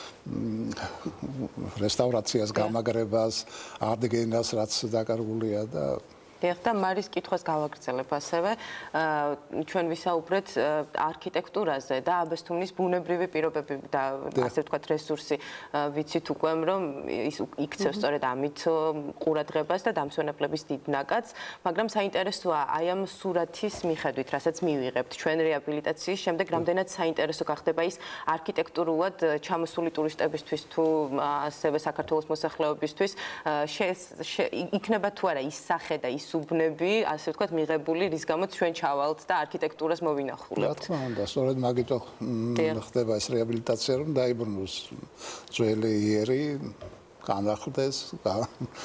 რესტავრაციას, გამაგრებას, ადგენას, რაც დაკარგულია და და მარის კითხვას გავაგრძელებ ასევე ჩვენ ვისაუბრეთ არქიტექტურაზე და აბესთუმნის ბუნებრივი პირობები და ასე ვთქვათ რესურსი ვიცით უკვე რომ ის იქცევს სწორედ ამით ყურადღებას და დამსვენებლების დიდ ნაკადს, მაგრამ საინტერესოა აი ამ სურათის მიხედვით, რასაც მივიღებთ ჩვენ რეაბილიტაციის შემდეგ, რამდენად საინტერესო გახდება ის არქიტექტურულად ჩამოსული ტურისტებისთვის თუ ასევე საქართველოს მოსახლეობისთვის იქნება თუ არა ის სახე და ის უბნები, ასე ვთქვათ, მიღებული, რის გამოც ჩვენ ჩავალთ და არქიტექტურას მოვინახულებთ. რა თქმა უნდა, სწორედ მაგითო ხდება ეს რეაბილიტაცია, რომ დაიბრუნოს ძველი იერი, განახლდეს და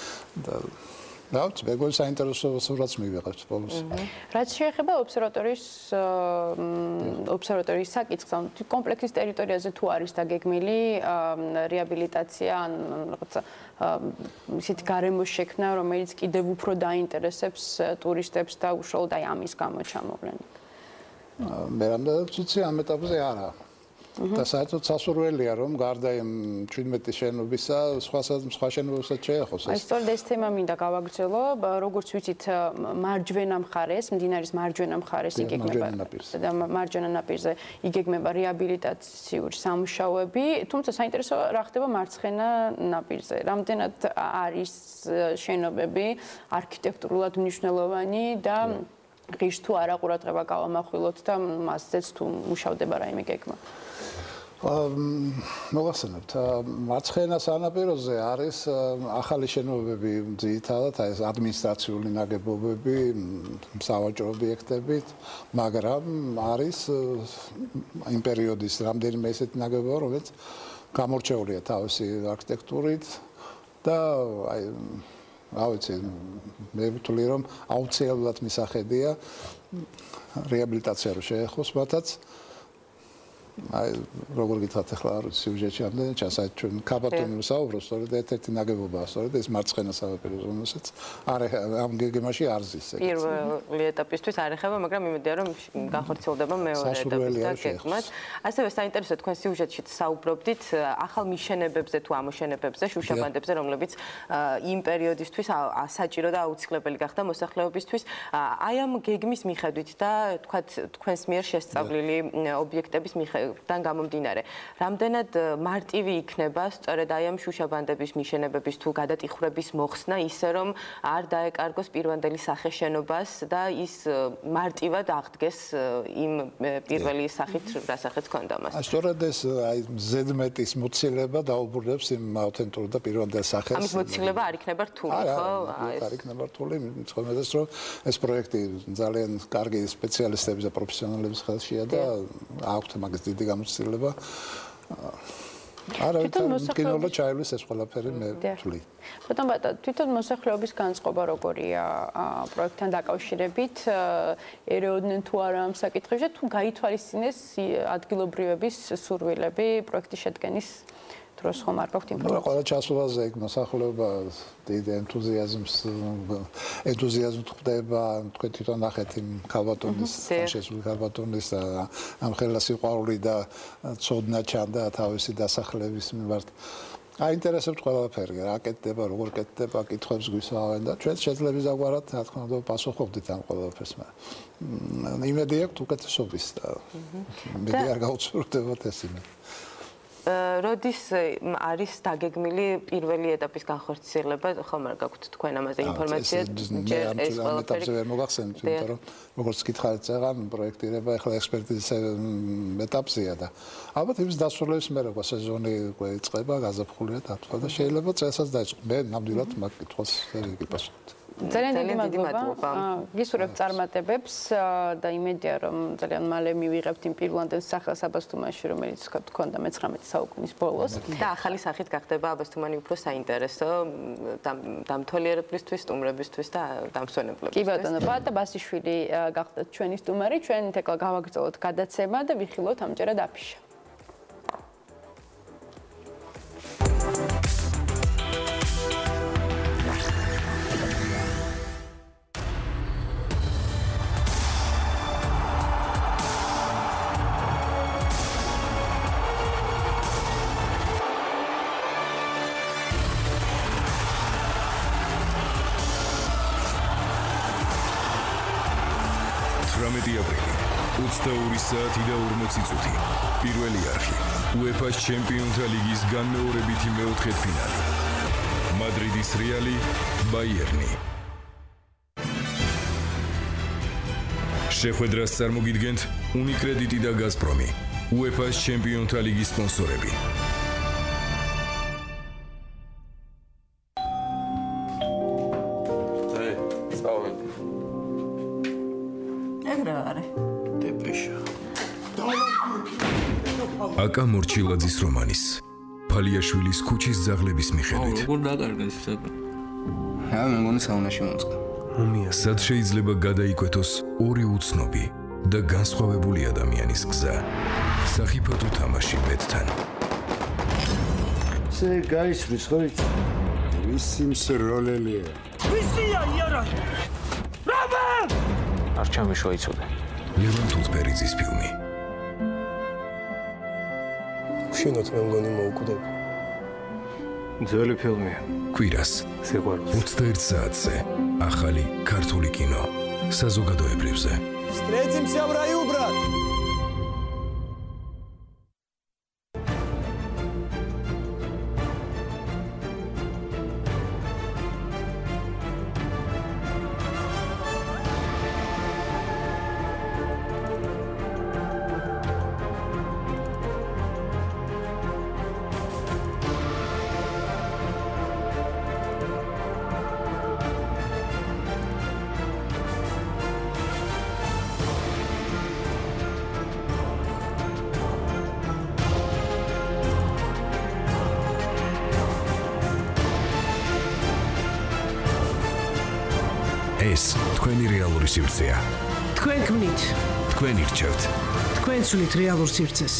დავთ, მეგონი საინტერესო სურათს მივიღებთ ბოლოს. რაც შეეხება ობსერვატორიის საკითხს, ან კომპლექსის ტერიტორიაზე თუ არის დაგეგმილი რეაბილიტაცია, ან რაღაცა ისეთი გარემოს შექმნა, რომელიც კიდევ უფრო დაინტერესებს ტურისტებს და უშუალოდ აი ამის გამო ჩამოვლენ. მე რამდენად ვიცი ამ ეტაპზე არა. და საერთოდ სასურველია რომ გარდა იმ 17 შენობისა სხვა შენობებსაც შეეხოს ეს. აი სწორედ ეს თემა მინდა გავაგრძელო, როგორც ვიცით მარჯვენა მხარეს, მდინარის მარჯვენა მხარეს იგეგმება და მარჯვენა ნაპირზე იგეგმება რეაბილიტაციური სამუშაოები, თუმცა საინტერესო რა ხდება მარცხენა ნაპირზე. რამდენად არის შენობები არქიტექტურულად მნიშვნელოვანი და ღირს თუ არა ყურადღება გავამახვილოთ და მასზეც თუ მუშავდება რაიმე გეგმა. მოგახსენებთ, მარცხენა სანაპიროზე არის ახალი შენობები, ძირითადად ეს ადმინისტრაციული ნაგებობები, სავაჭრო ობიექტები, მაგრამ არის იმ პერიოდის რამდენიმე ესეთი ნაგებობა, რომელიც გამორჩეულია თავისი არქიტექტურით და აი რა ვიცი, მე ვთვლი რომ აუცილებლად მისახედია რეაბილიტაცია რო შეეხოს მათაც. აი როგორ გითხრათ ახლა სიუჟეტში ამდენი ჩასაით ჩვენ კაბატონი ვსაუბრობ, სწორედ ერთ-ერთი ნაგებობაა, სწორედ ეს მარცხენა სანაპირო ზონასაც ამ გეგმაში არ ზის. პირველი ეტაპისთვის არ ეხება, მაგრამ იმედია რომ განხორციელდება მეორე ეტაპის და გეგმაც. ასევე საინტერესო თქვენ სიუჟეტში საუბრობდით ახალ მიშენებებზე თუ ამოშენებებზე, შუშაბანდებზე, რომლებიც იმ პერიოდისთვის საჭირო და აუცილებელი გახდა მოსახლეობისთვის. აი ამ გეგმის მიხედვით და თქვათ თქვენს მიერ შესწავლილი ობიექტების მიხედვით ამიდან გამომდინარე, რამდენად მარტივი იქნება სწორედ აი ამ შუშაბანდების მიშენებების თუ გადატიხრების მოხსნა ისე რომ არ დაეკარგოს პირვანდელი სახე შენობას და ის მარტივად აღდგეს იმ პირველი სახით, რასაც ჰქონდა მას. სწორედ ეს აი ზედმეტის მოცილება დაუბრუნებს იმ ავთენტურ და პირვანდელ სახეს. ამის მოცილება არ იქნება რთული, ხო? არ იქნება რთული, მithomდეს რომ ეს პროექტი ძალიან კარგი სპეციალისტების და პროფესიონალების ხელშია და აქვთ მაგის დიდი გამოცდილება. არა, თვითონ ჩაივლის ეს ყველაფერი მე ვთვლი. თვითონ მოსახლეობის განწყობა როგორია პროექტთან დაკავშირებით, ერეოდნენ თუ არა ამ საკითხებში და თუ გაითვალისწინეს ადგილობრივების სურვილები პროექტის შედგენის დროს ხომ არ გაქვთ ინფორმაცია? ყველა ჩასულაზე იქ მოსახლეობა დიდი ენთუზიაზმით ხვდება, თქვენ თვითონ ნახეთ იმ ქალბატონის, შესული ქალბატონის ამ ხელა სიყვარული და ცოდნა ჩანდა თავისი დასახლების მიმართ. აინტერესებთ ყველაფერი, რა კეთდება, როგორ კეთდება, კითხვებს გვისვავენ და ჩვენ შეძლებს აგვარად, რა თქმა უნდა, პასუხობდით ამ ყველაფერს. იმედი აქვს უკეთესობის და იმედი არ გაუცურდებათ ეს იმედი. როდის არის დაგეგმილი პირველი ეტაპის განხორციელება, ხომ არ გაქვთ თქვენ ამაზე ინფორმაცია? ეს ყველაფერი ვერ მოგახსენებთ, იმიტომ რომ როგორც გითხარით, წეგან პროექტირება ახლა ექსპერტიზის ეტაპზეა და ალბათ იმის დასრულების მერე სეზონი იწყება, გაზაფხულია დათვა და შეიძლება წელსაც დაიწყოს. მე ნამდვილად მაგ კითხვას ვერ გიპასუხებთ. ძალიან დიდი მადლობა. გისურვებთ წარმატებებს და იმედია რომ ძალიან მალე მივიღებთ იმ პირვანდელ სახელს აბასთუმანში, რომელიც გქონდა მე-19 საუკუნის ბოლოს და ახალი სახით გახდება აბასთუმანი უფრო საინტერესო დამთვალიერებლისთვის, სტუმრებისთვის და დამსვენებლებისთვის. კი ბატონო, ბატა ბასიშვილი გახდათ ჩვენი სტუმარი, ჩვენ ეთქლა გავაგრძელოთ გადაცემა და ვიხილოთ ამჯერად აფიშა. აპრილი 22 საათი და 40 წუთი პირველი არხი UEFA-ს ჩემპიონთა ლიგის განმეორებითი მეოთხედფინალი მადრიდის რეალი ბაიერნი შეხვედრას წარმოგიდგენთ უნიკრედიტი და გაზპრომი UEFA-ს ჩემპიონთა ლიგის სპონსორები აკა მორჩილაძის რომანის ფალიაშვილის ქუჩის ძაღლების მიხედვით. როგორ დაკარგა ეს საკითხი? მე მგონი საუნაში მომწყდა. სად შეიძლება გადაიკვეთოს ორი უცნობი და განსხვავებული ადამიანის გზა? სახიფათო თამაში ბეთთან. ესე გაისვრის ხო იცი? ვისი მსროლელია? ვისია იარა? რაბან! არ ჩამიშვა იცოდე. ლევან თუთბერიძის ფილმი. შინოთ მე მგონი მოუკვდები. ძველი ფილმია. კვირას სიყვარულს 21 საათზე ახალი ქართული კინო საზოგადოებრივზე. სტრეციმ შეაბრაი უბრად. ეს თქვენი რეალური სივრცეა. თქვენ გმნით, თქვენ ირჩევთ. თქვენ ცვლით რეალურ სივრცეს.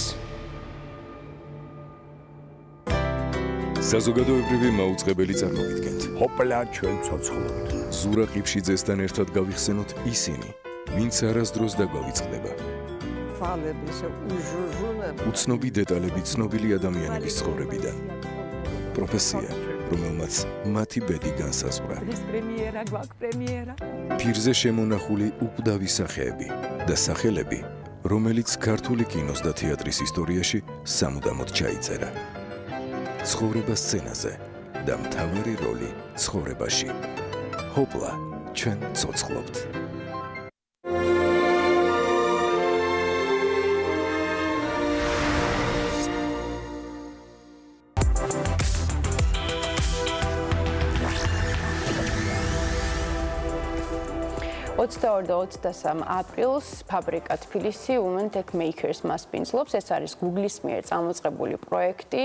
საზოგადოებრივი მაუწყებელი წარმოგიდგენთ. ჰოპლა ჩვენ ცოცხლობთ. ზურა ყიფშიძესთან ერთად გავიხსენოთ ისინი, ვინც არასდროს დაგვავიწყდება. ფალების უჟუჟულები. უცნობი დეტალები ცნობილი ადამიანების ცხოვრებიდან. პროფესია, რომელმაც მათი ბედი განსაზღვრა. ეს პრემიერა გვაქვს პრემიერა. ფირზე შემონახული უკვდავი სახეები და სახელები, რომელიც ქართული კინოს და თეატრის ისტორიაში სამუდამოდ ჩაიწერა. ცხოვრება სცენაზე და მთავარი როლი ცხოვრებაში. ჰოპლა, ჩვენ ცოცხლობთ. და 23 აპრილს ფაბრიკა თბილისი Women Tech Makers მასპინძლობს. ეს არის Google-ის მიერ წამოწყებული პროექტი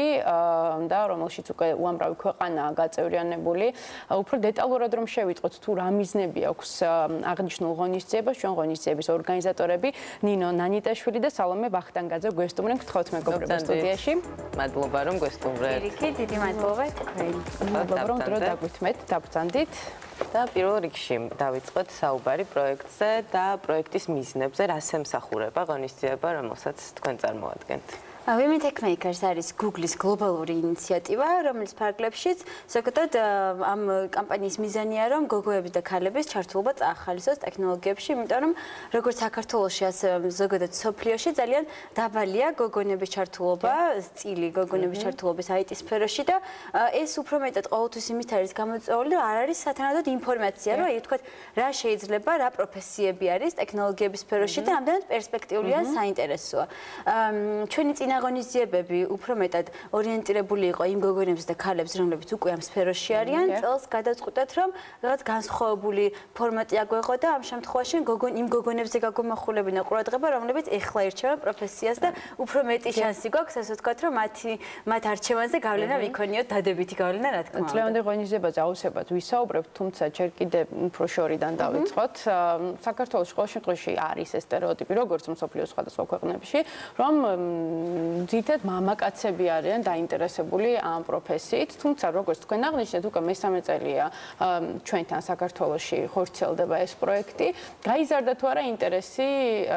და რომელშიც უკვე უამრავი ქვეყანაა გაწევრიანებული. უფრო დეტალურად რომ შევიტყოთ თუ რა მიზნები აქვს აღნიშნულ ღონისძიებას, ჩვენ ღონისძიების ორგანიზატორები ნინო ნანიტაშვილი და სალომე ვახტანგაძე გვესტუმრენ. გთხოვთ მეგობრებო სტუდიაში. მადლობა რომ გვესტუმრეთ. პირიქით, დიდი მადლობა. მადლობა რომ დრო დაგვითმეთ, დაბრძანდით. და პირველ რიგში დავიწყოთ საუბარი პროექტზე და პროექტის მიზნებზე, რას ემსახურება ღონისძიება, რომელსაც თქვენ წარმოადგენთ. Women Tech Makers არის Google-ის გლობალური ინიციატივა, რომელიც ფარგლებშიც ზოგადად ამ კამპანიის მიზანია, რომ გოგოების და ქალების ჩართულობა წაახალისოს ტექნოლოგიებში, იმიტომ რომ როგორც საქართველოში, ასე ზოგადად სოფლიოში ძალიან დაბალია გოგონების ჩართულობა, წილი გოგონების ჩართულობის IT სფეროში და ეს უფრო მეტად ყოველთვის იმით არის გამოწვეული, რომ არ არის სათანადოდ ინფორმაცია, რომ აი თქვათ, რა შეიძლება, რა პროფესიები არის ტექნოლოგიების სფეროში და ამდენად პერსპექტიულია, საინტერესოა. ჩვენი ღონისძიებები უფრო მეტად ორიენტირებული იყო იმ გოგონებს და ქალებს, რომლებიც უკვე ამ სფეროში არიან. წელს გადავწყვიტეთ, რომ რაღაც განსხვავებული ფორმატი აგვეღო და ამ შემთხვევაში იმ გოგონებზე გაგომახულებინა ყურადღება, რომლებიც ეხლა ირჩევენ პროფესიას და უფრო მეტი შანსი გვაქვს, ასე ვთქვათ, რომ მათ არჩევანზე გავლენა ვიქონიოთ, დადებითი გავლენა, რა თქმა უნდა. დღევანდელ ღონისძიებაზე აუცილებლად ვისაუბრებთ, თუმცა ჯერ კიდევ უფრო შორიდან დავიწყოთ. საქართველოს ყოველ შემთხვევაში არის ეს სტერეოტიპი, როგორც მსოფლიოს სხვადასხვა ქვეყნებში, რომ ძირითადად მამაკაცები არიან დაინტერესებული ამ პროფესიით, თუმცა როგორც თქვენ აღნიშნეთ, უკვე მესამე წელია ჩვენთან საქართველოში ხორციელდება ეს პროექტი. გაიზარდა თუ არა ინტერესი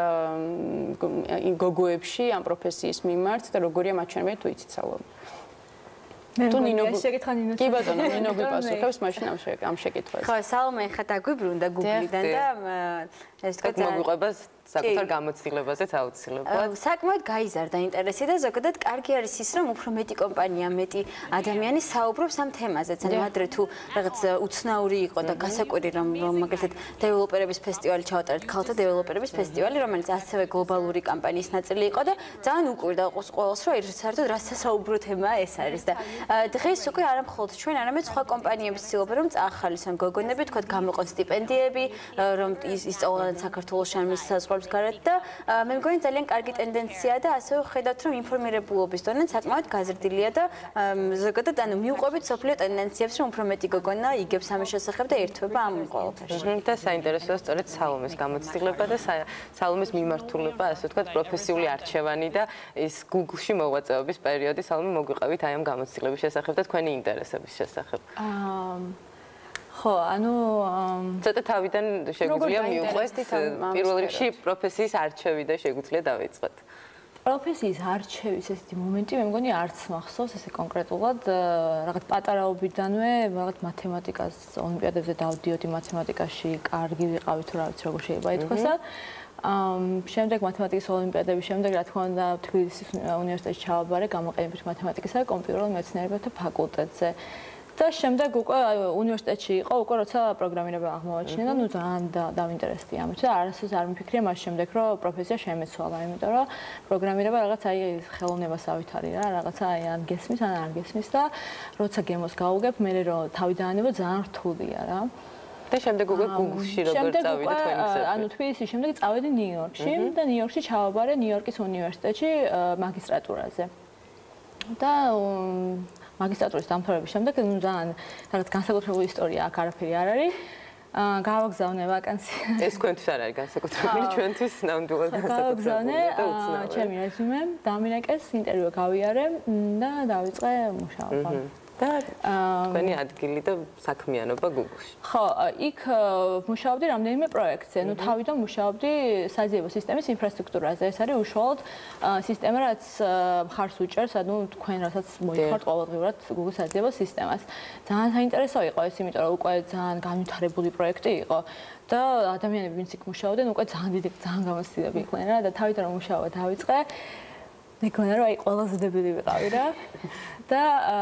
გოგოებში ამ პროფესიის მიმართ და როგორია მაჩვენებელი თუ იცით სალომე? თუ ნინო შეკითხა ნინო. კი ბატონო, ნინო გვიპასუხებს მაშინ ამ შეკითხვაზე. ხო, სალომე ხა დაგვიბრუნდა Google-დან და ეს თქვა მოგვიყვება საკუთარ გამოცდილებაზეც აუცილებლად. საკმაოდ გაიზარდა ინტერესი და ზოგადად კარგი არის ის, რომ უფრო მეტი კომპანია, მეტი ადამიანი საუბრობს ამ თემაზეც. ანუ ადრე თუ რაღაც უცნაური იყო და გასაკვირი რომ მაგალითად დეველოპერების ფესტივალი ჩავატარეთ, ქალთა დეველოპერების ფესტივალი, რომელიც ასევე გლობალური კამპანიის ნაწილი იყო და ძალიან უყვირდა ყველას, რომ საერთოდ რა სასაუბრო თემაა ეს არის და დღეს უკვე არა მხოლოდ ჩვენ, არამედ სხვა კომპანიები ცდილობენ რომ წაახალისონ გოგონები, თქვა გამოყონ სტიპენდიები, რომ ისწავლონ საქართველოს ამის საზღვრებს გარეთ და მე მგონი ძალიან კარგი ტენდენციაა და ასევე ხედავთ რომ ინფორმირებულობის დონე საკმაოდ გაზრდილია და ზოგადად ანუ მიუყვებით სოფლიო ტენდენციებს რომ უფრო მეტი გოგონა იგებს ამის შესახებ და ერთვება ამ ყველაფერში. და საინტერესოა სწორედ სალომეს გამოცდილება და სალომეს მიმართულება, ასე ვთქვათ, პროფესიული არჩევანი და ის Google-ში მოღვაწეობის პერიოდი. სალომე მოგვიყევით აი ამ გამოცდილების შესახებ და თქვენი ინტერესების შესახებ. ხო, ანუ ცოტა თავიდან შეგვიძლია მიუყვეთ პირველ რიგში პროფესიის არჩევი და შეგვიძლია დავიწყოთ. პროფესიის არჩევის ესეთი მომენტი მე მგონი არც მახსოვს ესე კონკრეტულად რაღაც პატარაობიდანვე რაღაც მათემატიკას ოლიმპიადებზე დავდიოდი მათემატიკაში კარგი ვიყავი თუ რა ვიცი როგორ შეიძლება ითქვას და შემდეგ მათემატიკის ოლიმპიადების შემდეგ რა თქმა უნდა თბილისის უნივერსიტეტში ჩავაბარე გამოყენებით მათემატიკისა და კომპიუტერულ მეცნიერებათა ფაკულტეტზე. და შემდეგ უკვე უნივერსიტეტში იყო უკვე როცა პროგრამირება აღმოაჩინა და ნუ ძალიან დავინტერესდი ამით და არასდროს არ მიფიქრე მას შემდეგ რომ პროფესია შემეცვალა, იმიტომ რომ პროგრამირება რაღაც აი ხელოვნებასავით არის რა, რაღაცა აი ან გესმის ან არ გესმის და როცა გემოს გავუგებ, მე რომ თავი დაანება ძალიან რთულია რა. და შემდეგ უკვე Google-ში როგორ წავიდე თქვენი გზები? ანუ თბილისის შემდეგ წავედი ნიუ-იორკში და ნიუ-იორკში ჩავაბარე ნიუ-იორკის უნივერსიტეტში მაგისტრატურაზე. და მაგისტრატურის დამთავრების შემდეგ ნუ ძალიან რაღაც განსაკუთრებული ისტორია აქ არაფერი არ არის. გავაგზავნე ვაკანსია. ეს თქვენთვის არ არის განსაკუთრებული, ჩვენთვის ნამდვილად განსაკუთრებული და უცნაური. ჩემი რეზუმე, დამინეკეს, ინტერვიუ გავიარე და დავიწყე მუშაობა. და თქვენი ადგილი და საქმიანობა Google-ში. ხო, იქ მუშაობდი რამდენიმე პროექტზე. ნუ თავიდან მუშაობდი საძიებო სისტემის ინფრასტრუქტურაზე. ეს არის უშუალოდ სისტემა, რაც მხარს უჭერს, ანუ თქვენ რასაც მოიხართ ყოველდღიურად Google საძიებო სისტემას. ძალიან საინტერესო იყო ეს, იმიტომ რომ უკვე ძალიან განვითარებული პროექტი იყო. და ადამიანები, ვინც იქ მუშაობდნენ, უკვე ძალიან გამოცდილები იყვნენ რა და თავიდან რომ მუშაობა დავიწყე, მეგონა რომ აი ყველაზე დებილი ვიყავი რა. და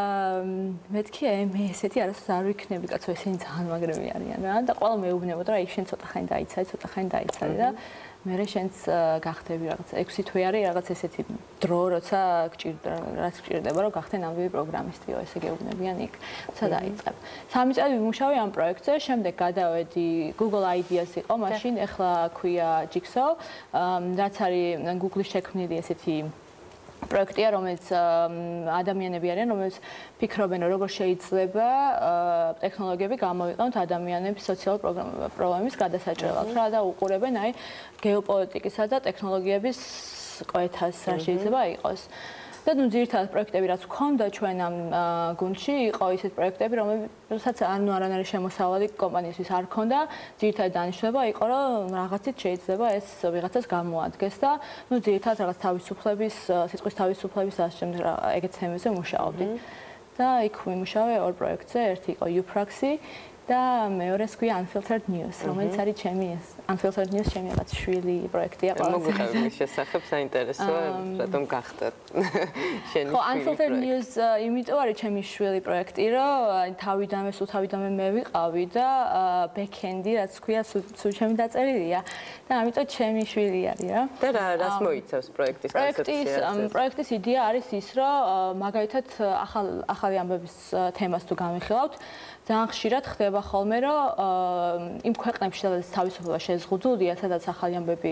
მეთქი მე ესეთი არასდროს არ ვიქნები კაცო, ესენი ძალიან მაგრები არიან რა და ყველა მეუბნებოდა რა იქ შენ ცოტა ხანი დაიცადე და მე შენც გახდები რაღაც 6 თვე არის რაღაც ესეთი დრო, როცა გჭირდება რომ გახდე ნამდვილი პროგრამისტიო, ესე გეუბნებიან იქ. ცა დაიწყებ. 3 წელი ვიმუშავე ამ პროექტზე, შემდეგ გადავედი Google Ideas იყო მაშინ, ეხლა ქვია Jigsaw, რაც არის Google-ის შექმნილი ესეთი პროექტია, რომელიც ადამიანები არიან, რომელიც ფიქრობენ, როგორ შეიძლება ტექნოლოგიები გამოვიყენოთ ადამიანების სოციალურ პრობლემების გადასაჭრელად, რა და უყურებენ აი გეოპოლიტიკისა და ტექნოლოგიების კვეთას, რა შეიძლება იყოს. და ნუ ძირითადად პროექტები რაც ვქონდა ჩვენ ამ გუნდში, იყო ისეთ პროექტები, რომელსაც არანაირი შემოსავალი კომპანიისთვის არ ქონდა. ძირითადად დანიშნულება იყო, რომ რაღაცით შეიძლება ეს ვიღაცას გამოადგეს და ნუ ძირითადად რაღაც თავისუფლების, სიტყვის თავისუფლების ასშემ ეგეთ თემებზე მუშაობდი. და იქ ვიმუშავე ორ პროექტზე, ერთი იყო Upraxi და მეორეს ქვია Unfiltered News, რომელიც არის ჩემი Unfiltered News ჩემი რაღაც შვილი პროექტია ყველაზე. მოგვიყვება მის შესახებ საინტერესოა, რატომ გახდა შენი შვილი. ხო, Unfiltered News იმიტომ არის ჩემი შვილი პროექტი, რომ თავიდანვე მე ვიყავი და back-end-ი რაც ქვია, სულ ჩემი დაწერილია და ამიტომ ჩემი შვილი არის რა. და რას მოიცავს პროექტის კონცეფცია? პროექტის იდეა არის ის, რომ მაგალითად ახალი ამბების თემას თუ გამიხილავთ, ძალიან ხშირად ხდება ხოლმე, რომ იმ ქვეყნებში, სადაც თავისუფლება შეზღუდულია, სადაც ახალი ამბები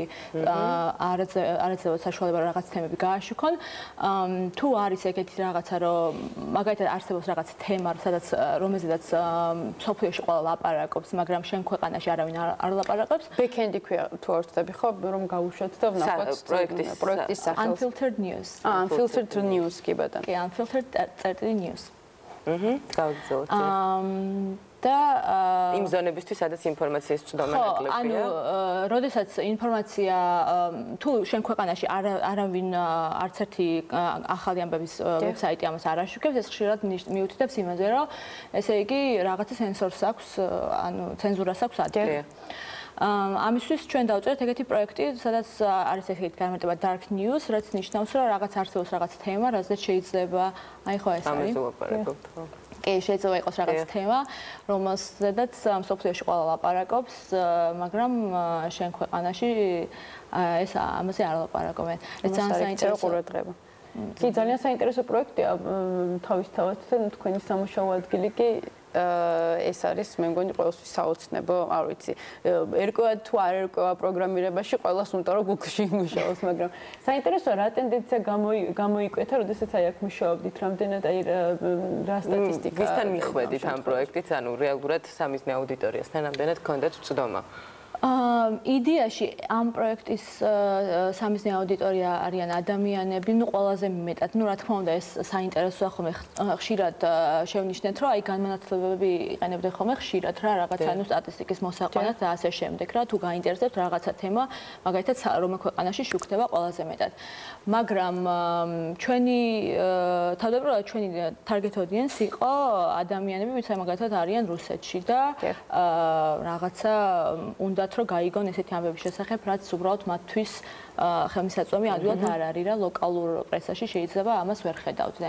არ ეძლევა საშუალება რაღაც თემები გააშუქონ, თუ არის ეგეთი რაღაცა, რომ მაგალითად არსებობს რაღაც თემა, რომელზედაც მსოფლიოში ყველა ლაპარაკობს, მაგრამ შენ ქვეყანაში არავინ არ ლაპარაკობს. Back-end-ი ქვია თუ არ ვწდები ხო, რომ გავუშვათ და ვნახოთ პროექტის სახელს. Unfiltered News. Unfiltered News კი ბატონო. კი, Unfiltered News. გავგზავნოთ. და იმ ზონებისთვის, სადაც ინფორმაციის წვდომა ნაკლებია. ანუ, როდესაც ინფორმაცია თუ შენ ქვეყანაში არავინ არც ერთი ახალი ამბების ვებსაიტი ამას არ აშუქებს, ეს ხშირად მიუთითებს იმაზე, რომ ესე იგი რაღაცა სენსორს აქვს, ანუ ცენზურას აქვს ადგილი. ამისთვის ჩვენ დავწერთ ეგეთი პროექტი, სადაც არის ეგეთი განმარტება Dark News, რაც ნიშნავს, რომ რაღაც არსებობს რაღაც თემა, რაზეც შეიძლება, აი ხო ეს არის. კი, შეიძლება იყოს რაღაც თემა, რომელზედაც მსოფლიოში ყველა ლაპარაკობს, მაგრამ შენ ქვეყანაში ეს ამაზე არ ლაპარაკობენ. ეს ძალიან საინტერესო ყურადღება. კი, ძალიან საინტერესო პროექტია თავისთავად და თქვენი სამუშაო ადგილი კი ეს არის მე მგონი ყველასთვის საოცნებო, არ ვიცი. ერკვევა თუ არ ერკვევა პროგრამირებაში, ყველას უნდა რომ Google-ში იმუშაოს, მაგრამ საინტერესოა რა ტენდენცია გამოიკვეთა, როდესაც აი აქ მუშაობდით, რამდენად აი რა სტატისტიკა. ვისთან მიხვედით ამ პროექტით, ანუ რეალურად სამიზნე აუდიტორიასთან რამდენად გქონდათ წვდომა? იდეაში ამ პროექტის სამიზნე აუდიტორია არიან ადამიანები, ნუ ყველაზე მეტად, ნუ რა თქმა უნდა ეს საინტერესოა ხოლმე ხშირად შევნიშნეთ, რომ აი განმანათლებები იყენებდნენ ხოლმე ხშირად რა რაღაცა ნუ სტატისტიკის მოსაყვანად და ასე შემდეგ რა, თუ გაინტერესებთ რაღაცა თემა, მაგალითად რომელ ქვეყანაში შუქდება ყველაზე მეტად. მაგრამ ჩვენი თავდაპირველად ჩვენი target audience იყო ადამიანები, ვინც მაგალითად არიან რუსეთში და რაღაცა უნდათ რომ გაიგონ ესეთი ამბების შესახებ, რაც უბრალოდ მათთვის ხელმისაწვდომი ადვილად არ არის რა, ლოკალურ პრესაში შეიძლება ამას ვერ ხედავდნენ.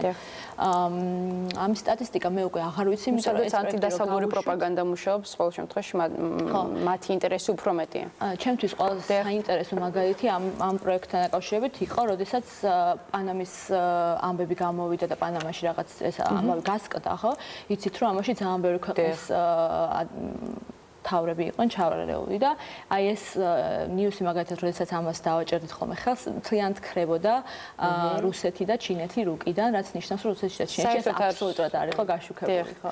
ამის სტატისტიკა მე უკვე აღარ ვიცი, იმიტომ რომ ეს ანტიდასავლური პროპაგანდა მუშაობს, ყოველ შემთხვევაში მათი ინტერესი უფრო მეტია. ჩემთვის ყველაზე საინტერესო მაგალითი ამ პროექტთან დაკავშირებით იყო, როდესაც პანამის ამბები გამოვიდა და პანამაში რაღაც ეს ამბავი გასკდა, ხო? იცით რომ ამაში ძალიან ბევრი ქვეყნის თავრები იყვნენ ჩავარებული და აი ეს ნიუსი მაგალითად როდესაც ამას დავაჭერდით ხოლმე ხელს მთლიანად ქრებოდა რუსეთი და ჩინეთი რუკიდან რაც ნიშნავს რომ რუსეთი და ჩინეთი აბსოლუტურად არ იყო გაშუქებული ხო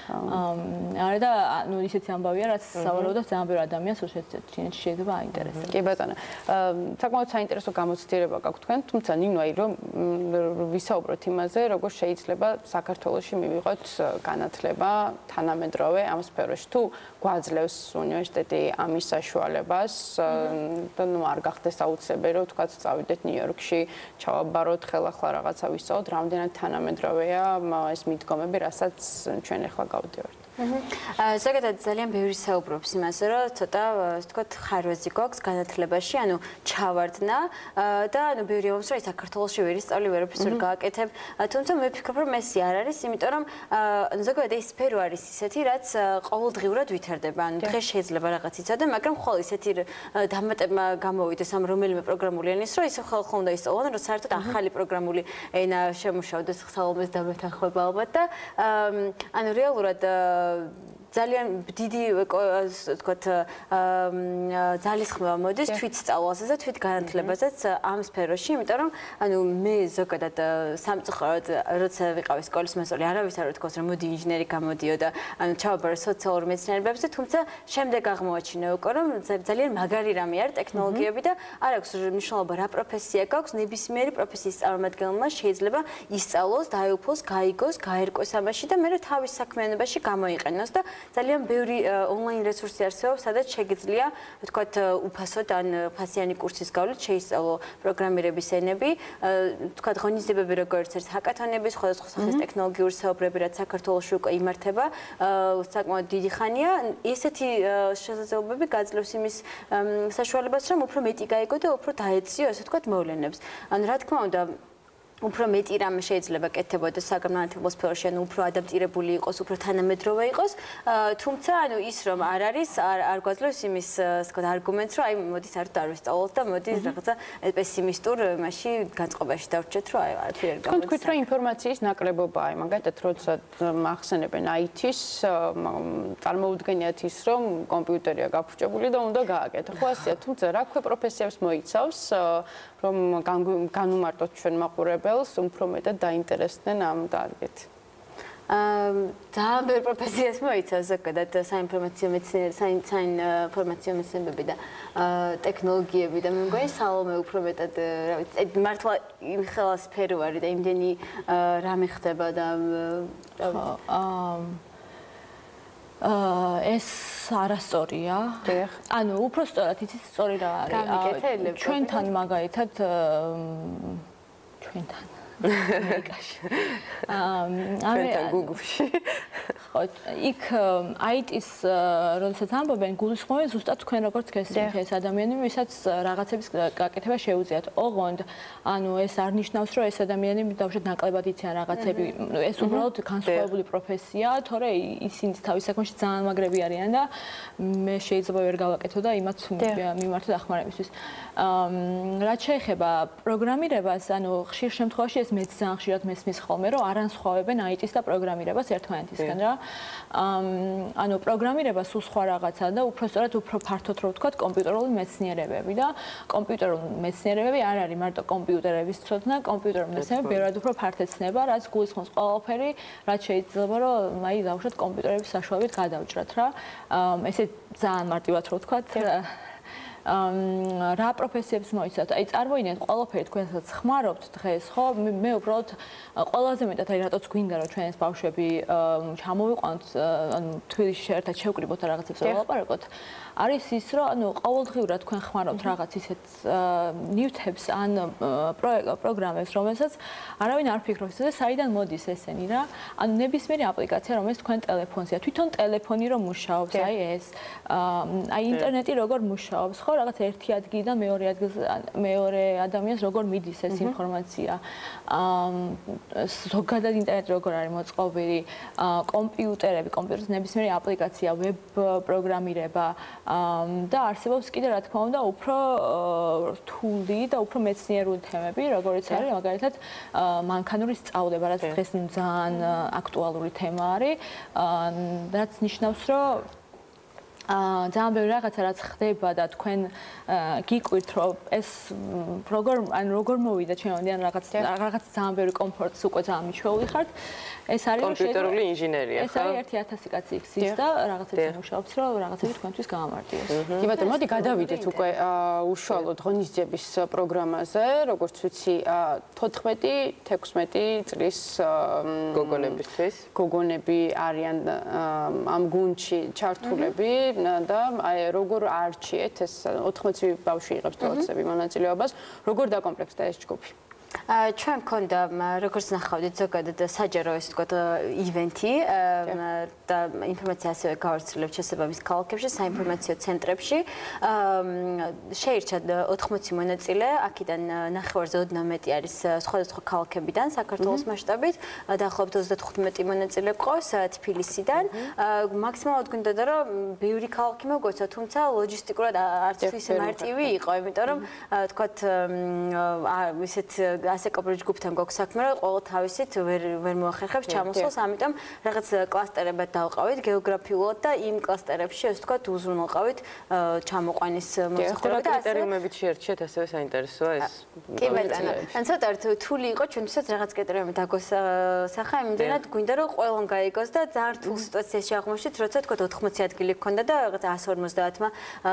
არა და ნუ ისეთი ამბავია რაც სავარაუდოდ ძალიან ბევრი ადამიანს რუსეთში და ჩინეთში შეიძლება აინტერესებს კი ბატონო საკმაოდ საინტერესო გამოცდილება გაქვთ თქვენ თუმცა ნინო აი რომ ვისაუბროთ იმაზე როგორ შეიძლება საქართველოში მივიღოთ განათლება თანამედროვე ამ სფეროში თუ გვაძლევს უნივერსიტეტი ამის საშუალებას და ნუ არ გახდეს აუცილებელი რომ თქვა წავიდეთ ნიუ-იორკში ჩავაბაროთ ხელახლა რაღაცა ვისწავლოთ რამდენად თანამედროვეა ეს მიდგომები რასაც ჩვენ ახლა გავდივართ ზოგადად ძალიან ბევრი საუბრობს იმაზე, რომ ცოტა, ასე ვთქვათ, ხარვეზი გვაქვს განათლებაში, ანუ ჩავარდნა და ანუ ბევრი ამბობს, რომ საქართველოში ვერ ისწავლი, ვერაფერს ვერ გააკეთებ. თუმცა მე ვფიქრობ, რომ ეს არ არის, იმიტომ რომ ზოგადად ეს სფერო არის ისეთი, რაც ყოველდღიურად ვითარდება. ანუ დღეს შეიძლება რაღაც იცოდე, მაგრამ ხოლმე ისეთი დამატება გამოვიდეს ამ რომელიმე პროგრამული ენის, რომ ისე ხოლმე უნდა ისწავლონ, რომ საერთოდ ახალი პროგრამული ენა შემუშავდეს ხსალომეს დამეთანხმება ალბათ და ანუ რეალურად ძალიან დიდი ვთქვათ ძალისხმევა მოდის თვით სწავლაზე და თვით განათლებაზეც ამ სფეროში, იმიტომ რომ ანუ მე ზოგადად სამწუხაროდ როცა ვიყავი სკოლის მასწავლებელი არავის არ ვთქვას რომ მოდი ინჟინერი გამოდიო და ანუ ჩავაბარო სოციალურ მეცნიერებებზე, თუმცა შემდეგ აღმოაჩინე უკვე რომ ძალიან მაგარი რამე არის ტექნოლოგიები და არ აქვს მნიშვნელობა რა პროფესია გაქვს, ნებისმიერი პროფესიის წარმომადგენელმა შეიძლება ისწავლოს, დაეუფლოს, გაიგოს, გაერკვეს ამაში და მე თავის საქმიანობაში გამოიყენოს და ძალიან ბევრი ონლაინ რესურსი არსებობს, სადაც შეგიძლია, ვთქვათ, უფასოდ ან ფასიანი კურსის გავლით შეისწავლო პროგრამირების ენები, ვთქვათ, ღონისძიებები როგორც ერთ ჰაკათონები, სხვადასხვა სახის ტექნოლოგიური საუბრები, რაც საქართველოში უკვე იმართება, საკმაოდ დიდი ხანია. ესეთი შესაძლებლობები გაძლევს იმის საშუალებას, რომ უფრო მეტი გაიგო და უფრო დაეციო, ასე ვთქვათ, მოვლენებს. ანუ რა თქმა უნდა, უფრო მეტი რამე შეიძლება კეთდებოდეს საგანმანათლებლო სფეროში, ანუ უფრო ადაპტირებული იყოს, უფრო თანამედროვე იყოს, თუმცა ანუ ის რომ არ არის, არ გვაძლევს იმის, ასე ვთქვათ, არგუმენტს, რომ აი მოდი საერთოდ არ ვისწავლოთ და მოდი რაღაცა პესიმისტურ მასში განწყობაში დავრჩეთ, რომ აი არაფერი არ გამოდის. თქვენ რომ ინფორმაციის ნაკლებობაა, მაგალითად, როცა მახსენებენ IT-ს, წარმოუდგენიათ ის, რომ კომპიუტერია გაფუჭებული და უნდა გააკეთო. ხო ასეა, თუმცა რა ქვე პროფესიებს მოიცავს, რომ განუმარტოთ ჩვენ მაყურებელს, უფრო მეტად დაინტერესდნენ ამ დარგით. ძალიან ბევრი პროფესიას მოიცავს ზოგადად საინფორმაციო მეცნიერებები და ტექნოლოგიები და მე მგონი სალომე უფრო მეტად რა ვიცი მართლა იმ ხელა სფერო არის და იმდენი რამე ხდება და ეს არასწორია. ანუ უფრო სწორად იცით სწორი რა არის. ჩვენთან მაგალითად ჩვენთან ამერიკაში. ჩვენთან გუგლში. ხო, იქ IT-ს როდესაც ამბობენ, გულისხმობენ ზუსტად თქვენ როგორც გესმით ეს ადამიანები, ვისაც რაღაცების გაკეთება შეუძლიათ. ოღონდ, ანუ ეს არ ნიშნავს, რომ ეს ადამიანები დავუშვათ ნაკლებად იციან რაღაცები. ეს უბრალოდ განსხვავებული პროფესია, თორე ისინი თავის საქმეში ძალიან მაგრები არიან და მე შეიძლება ვერ გავაკეთო და იმათ მიმართო დახმარებისთვის. რაც შეეხება პროგრამირებას, ანუ ხშირ შემთხვევაში ეს მეც ძალიან ხშირად მესმის ხოლმე, რომ არ ანსხვავებენ IT-ს და პროგრამირებას ერთმანეთისგან რა. ანუ პროგრამირება სულ სხვა რაღაცაა და უფრო სწორად უფრო ფართოდ რო ვთქვათ კომპიუტერული მეცნიერებები და კომპიუტერული მეცნიერებები არ არის მარტო კომპიუტერების ცოდნა, კომპიუტერული მეცნიერებები ბევრად უფრო ფართედ ცნება, რაც გულისხმობს ყველაფერი, რაც შეიძლება რომ აი დავუშვათ კომპიუტერების საშუალებით გადავჭრათ რა. ესე ძალიან მარტივად რო ვთქვათ რა პროფესიებს მოიცავთ? აი წარმოიდგინეთ ყველაფერი თქვენსაც ხმარობთ დღეს, ხო? მე უბრალოდ ყველაზე მეტად აი რატოც გვინდა რომ ჩვენ ეს ბავშვები ჩამოვიყვანოთ, ანუ თბილისში ერთად შევკრიბოთ და რაღაცებს ველაპარაკოთ. არის ის, რომ ანუ ყოველდღიურად თქვენ ხმარობთ რაღაც ისეთ ნივთებს ან პროგრამებს, რომელსაც არავინ არ ფიქრობს, და საიდან მოდის ესენი რა? ანუ ნებისმიერი აპლიკაცია, რომელიც თქვენ ტელეფონზეა, თვითონ ტელეფონი რომ მუშაობს, აი ეს, აი ინტერნეტი როგორ მუშაობს, ხო? რაღაც ერთი ადგილიდან მეორე ადამიანს როგორ მიდის ეს ინფორმაცია. ზოგადად ინტერნეტი როგორ არის მოწყობილი, კომპიუტერები, კომპიუტერის ნებისმიერი აპლიკაცია, ვებ პროგრამირება და არსებობს კიდე რა თქმა უნდა უფრო რთული და უფრო მეცნიერული თემები, როგორიც არის მაგალითად მანქანური სწავლება, რაც დღეს ძალიან აქტუალური თემა არის, რაც ნიშნავს, რომ ძალიან ბევრი რაღაცა რაც ხდება და თქვენ გიკვირთ რომ ეს როგორ მოვიდა ჩემამდე ან რაღაც ძალიან ბევრი კომფორტს უკვე ძალიან მიჩვეული ხართ ეს არის კომპიუტერული ინჟინერია ხო? ეს არის 1000 კაცი იქცის და რაღაცებს მუშაობს რომ რაღაცები თქვენთვის გამამართიოს. კი ბატონო, მოდი გადავიდეთ უკვე უშუალოდ ღონისძიების პროგრამაზე, როგორც ვიცი 14-16 წლის გოგონებისთვის. გოგონები არიან ამ გუნდში ჩართულები და აი როგორ არჩიეთ ეს 80 ბავშვი იღებს თვალსები მონაწილეობას, როგორ დაკომპლექტდა ეს ჯგუფი? ჩვენ მქონდა როგორც ნახავდით ზოგადად საჯარო ეს თქვა ივენთი და ინფორმაცია ასევე გავარცელებთ შესაბამის ქალაქებში, საინფორმაციო ცენტრებში. შეირჩა 80 მონაწილე, აქედან ნახევარზე ოდნავ მეტი არის სხვადასხვა ქალაქებიდან საქართველოს მასშტაბით, დაახლოებით 35 მონაწილე ყავს თბილისიდან. მაქსიმალურად გვინდოდა რომ ბევრი ქალაქი მოგვეცა, თუმცა ლოჯისტიკურად არც ისე მარტივი იყო, იმიტომ რომ თქვა ისეთ ასე კოპროჯ ჯგუფთან გვაქვს საქმე, რომ ყოველ თავისით ვერ მოახერხებს ჩამოსვლას, ამიტომ რაღაც კლასტერებად დავყავით გეოგრაფიულად და იმ კლასტერებში, ასე ვთქვათ, უზრუნველყავით ჩამოყვანის მოსახლეობა და კრიტერიუმებით შეერჩიეთ ასევე საინტერესოა ეს. კი ბატონო. ან ცოტა რთული იყო ჩვენთვისაც რაღაც კრიტერიუმი დაგოსახა, იმდენად გვინდა რომ ყველამ გაიგოს და ძალიან რთულ სიტუაციაში აღმოჩნდით, როცა თქვა 80 ადგილი გქონდა და რაღაც 150-მა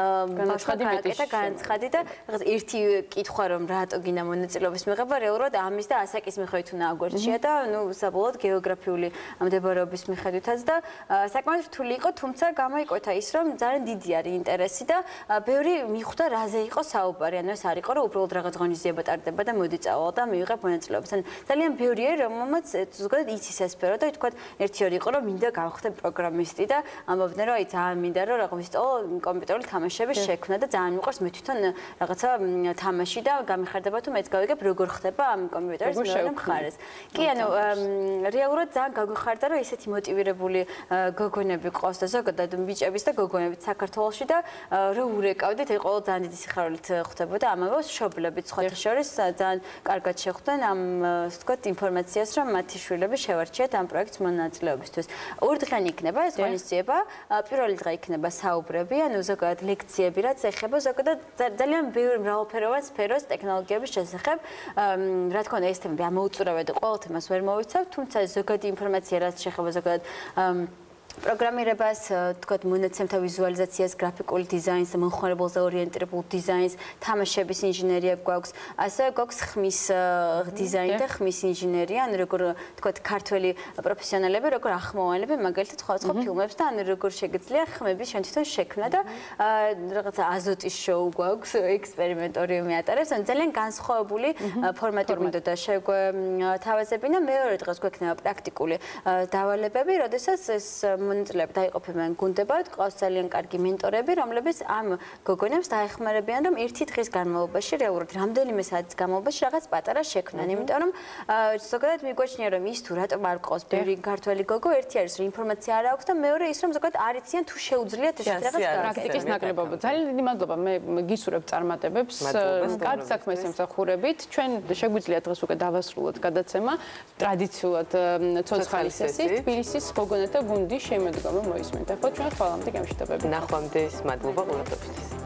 განაცხადი და რაღაც ერთი კითხვა რომ რატო გინდა მონაწილეობის მიღება რეალურად ამის და ასაკის მიხედვით უნდა აგვერჩია და ნუ საბოლოოდ გეოგრაფიული მდებარეობის მიხედვითაც და საკმაოდ რთული იყო, თუმცა გამოიკვეთა ის რომ ძალიან დიდი არის ინტერესი და ბევრი მიხვდა რაზე იყო საუბარი, ანუ ეს არ იყო რომ უბრალოდ რაღაც ღონისძიება ტარდება და მოდი წავალ და მივიღებ მონაწილეობას. ან ძალიან ბევრი არის რომელმაც ზოგადად იცის ეს სფერო და თქვა 1-2 იყო რომ მინდა გავხდე პროგრამისტი და ამბობდნენ რომ აი ძალიან მინდა რომ რაღაც კომპიუტერული თამაშების შექმნა და ძალიან მიყვარს მე თვითონ რაღაცა თამაში და გამიხარდება თუ მეც გავიგებ როგორ ხდება ამ კომპიუტერის მეორე მხარეს. კი, ანუ რეალურად ძალიან გაგვიხარდა, რომ ისეთი მოტივირებული გოგონები ყავს და ზოგადად ბიჭების და გოგონებით საქართველოში და რომ ურეკავდით, აი ყოველ ძალიან დიდი სიხარულით ხვდებოდა ამავე მშობლებით სხვათა შორის ძალიან კარგად შეხვდნენ ამ ასე ვთქვათ ინფორმაციას, რომ მათი შვილები შევარჩიეთ ამ პროექტს მონაწილეობისთვის. ორდღიანი იქნება ეს ღონისძიება, პირველი დღე იქნება საუბრები, ანუ ზოგადად ლექციები, რაც ეხება ზოგადად ძალიან ბევრი მრავალფეროვან სფეროს ტექნოლოგიების შესახებ. რა თქმა უნდა ეს თემები ამოუწურავია და ყოველ თემას ვერ მოვიცავ, თუმცა ზოგადი ინფორმაცია რაც შეეხება ზოგადად პროგრამირებას, თქვათ მონაცემთა ვიზუალიზაციას, გრაფიკულ დიზაინს, მომხმარებელზე ორიენტირებულ დიზაინს, თამაშების ინჟინერია გვაქვს, ასევე გვაქვს ხმის დიზაინი და ხმის ინჟინერია, ანუ როგორ თქვათ ქართველი პროფესიონალები, როგორ ახმოვანებენ მაგალითად სხვადასხვა ფილმებს და ანუ როგორ შეგიძლია ხმების შენ თვითონ შექმნა და რაღაცა აზოტის შოუ გვაქვს, ექსპერიმენტორიუმი ატარებს, ანუ ძალიან განსხვავებული ფორმატი გვინდოდა შეგვეთავაზებინა. მეორე დღეს გვექნება პრაქტიკული დავალებები, როდესაც ეს მონაწილეები დაიყოფებიან გუნდებად, ყავს ძალიან კარგი მენტორები, რომლებიც ამ გოგონებს დაეხმარებიან, რომ ერთი დღის განმავლობაში, რეალურად რამდენიმე საათის განმავლობაში რაღაც პატარა შექმნან, იმიტომ რომ ზოგადად მიგვაჩნია, რომ ის თუ რატომ არ ყავს ბევრი ქართველი გოგო, ერთი არის რომ ინფორმაცია არ აქვს და მეორე ის რომ ზოგადად არ იციან თუ შეუძლიათ ეს რაღაც პრაქტიკის ნაკლებობა. ძალიან დიდი მადლობა. მე გისურვებ წარმატებებს. კარგ საქმეს ემსახურებით. ჩვენ შეგვიძლია დღეს უკვე დავასრულოთ გადაცემა ტრადიციულად ცოცხალის სესიით თბილისის გოგონათა გუნდის შემოდგომა მოისმენთ. ახლა ჩვენ ხვალამდე გამშვიდობები. ნახვამდის მადლობა ყურადღებისთვის.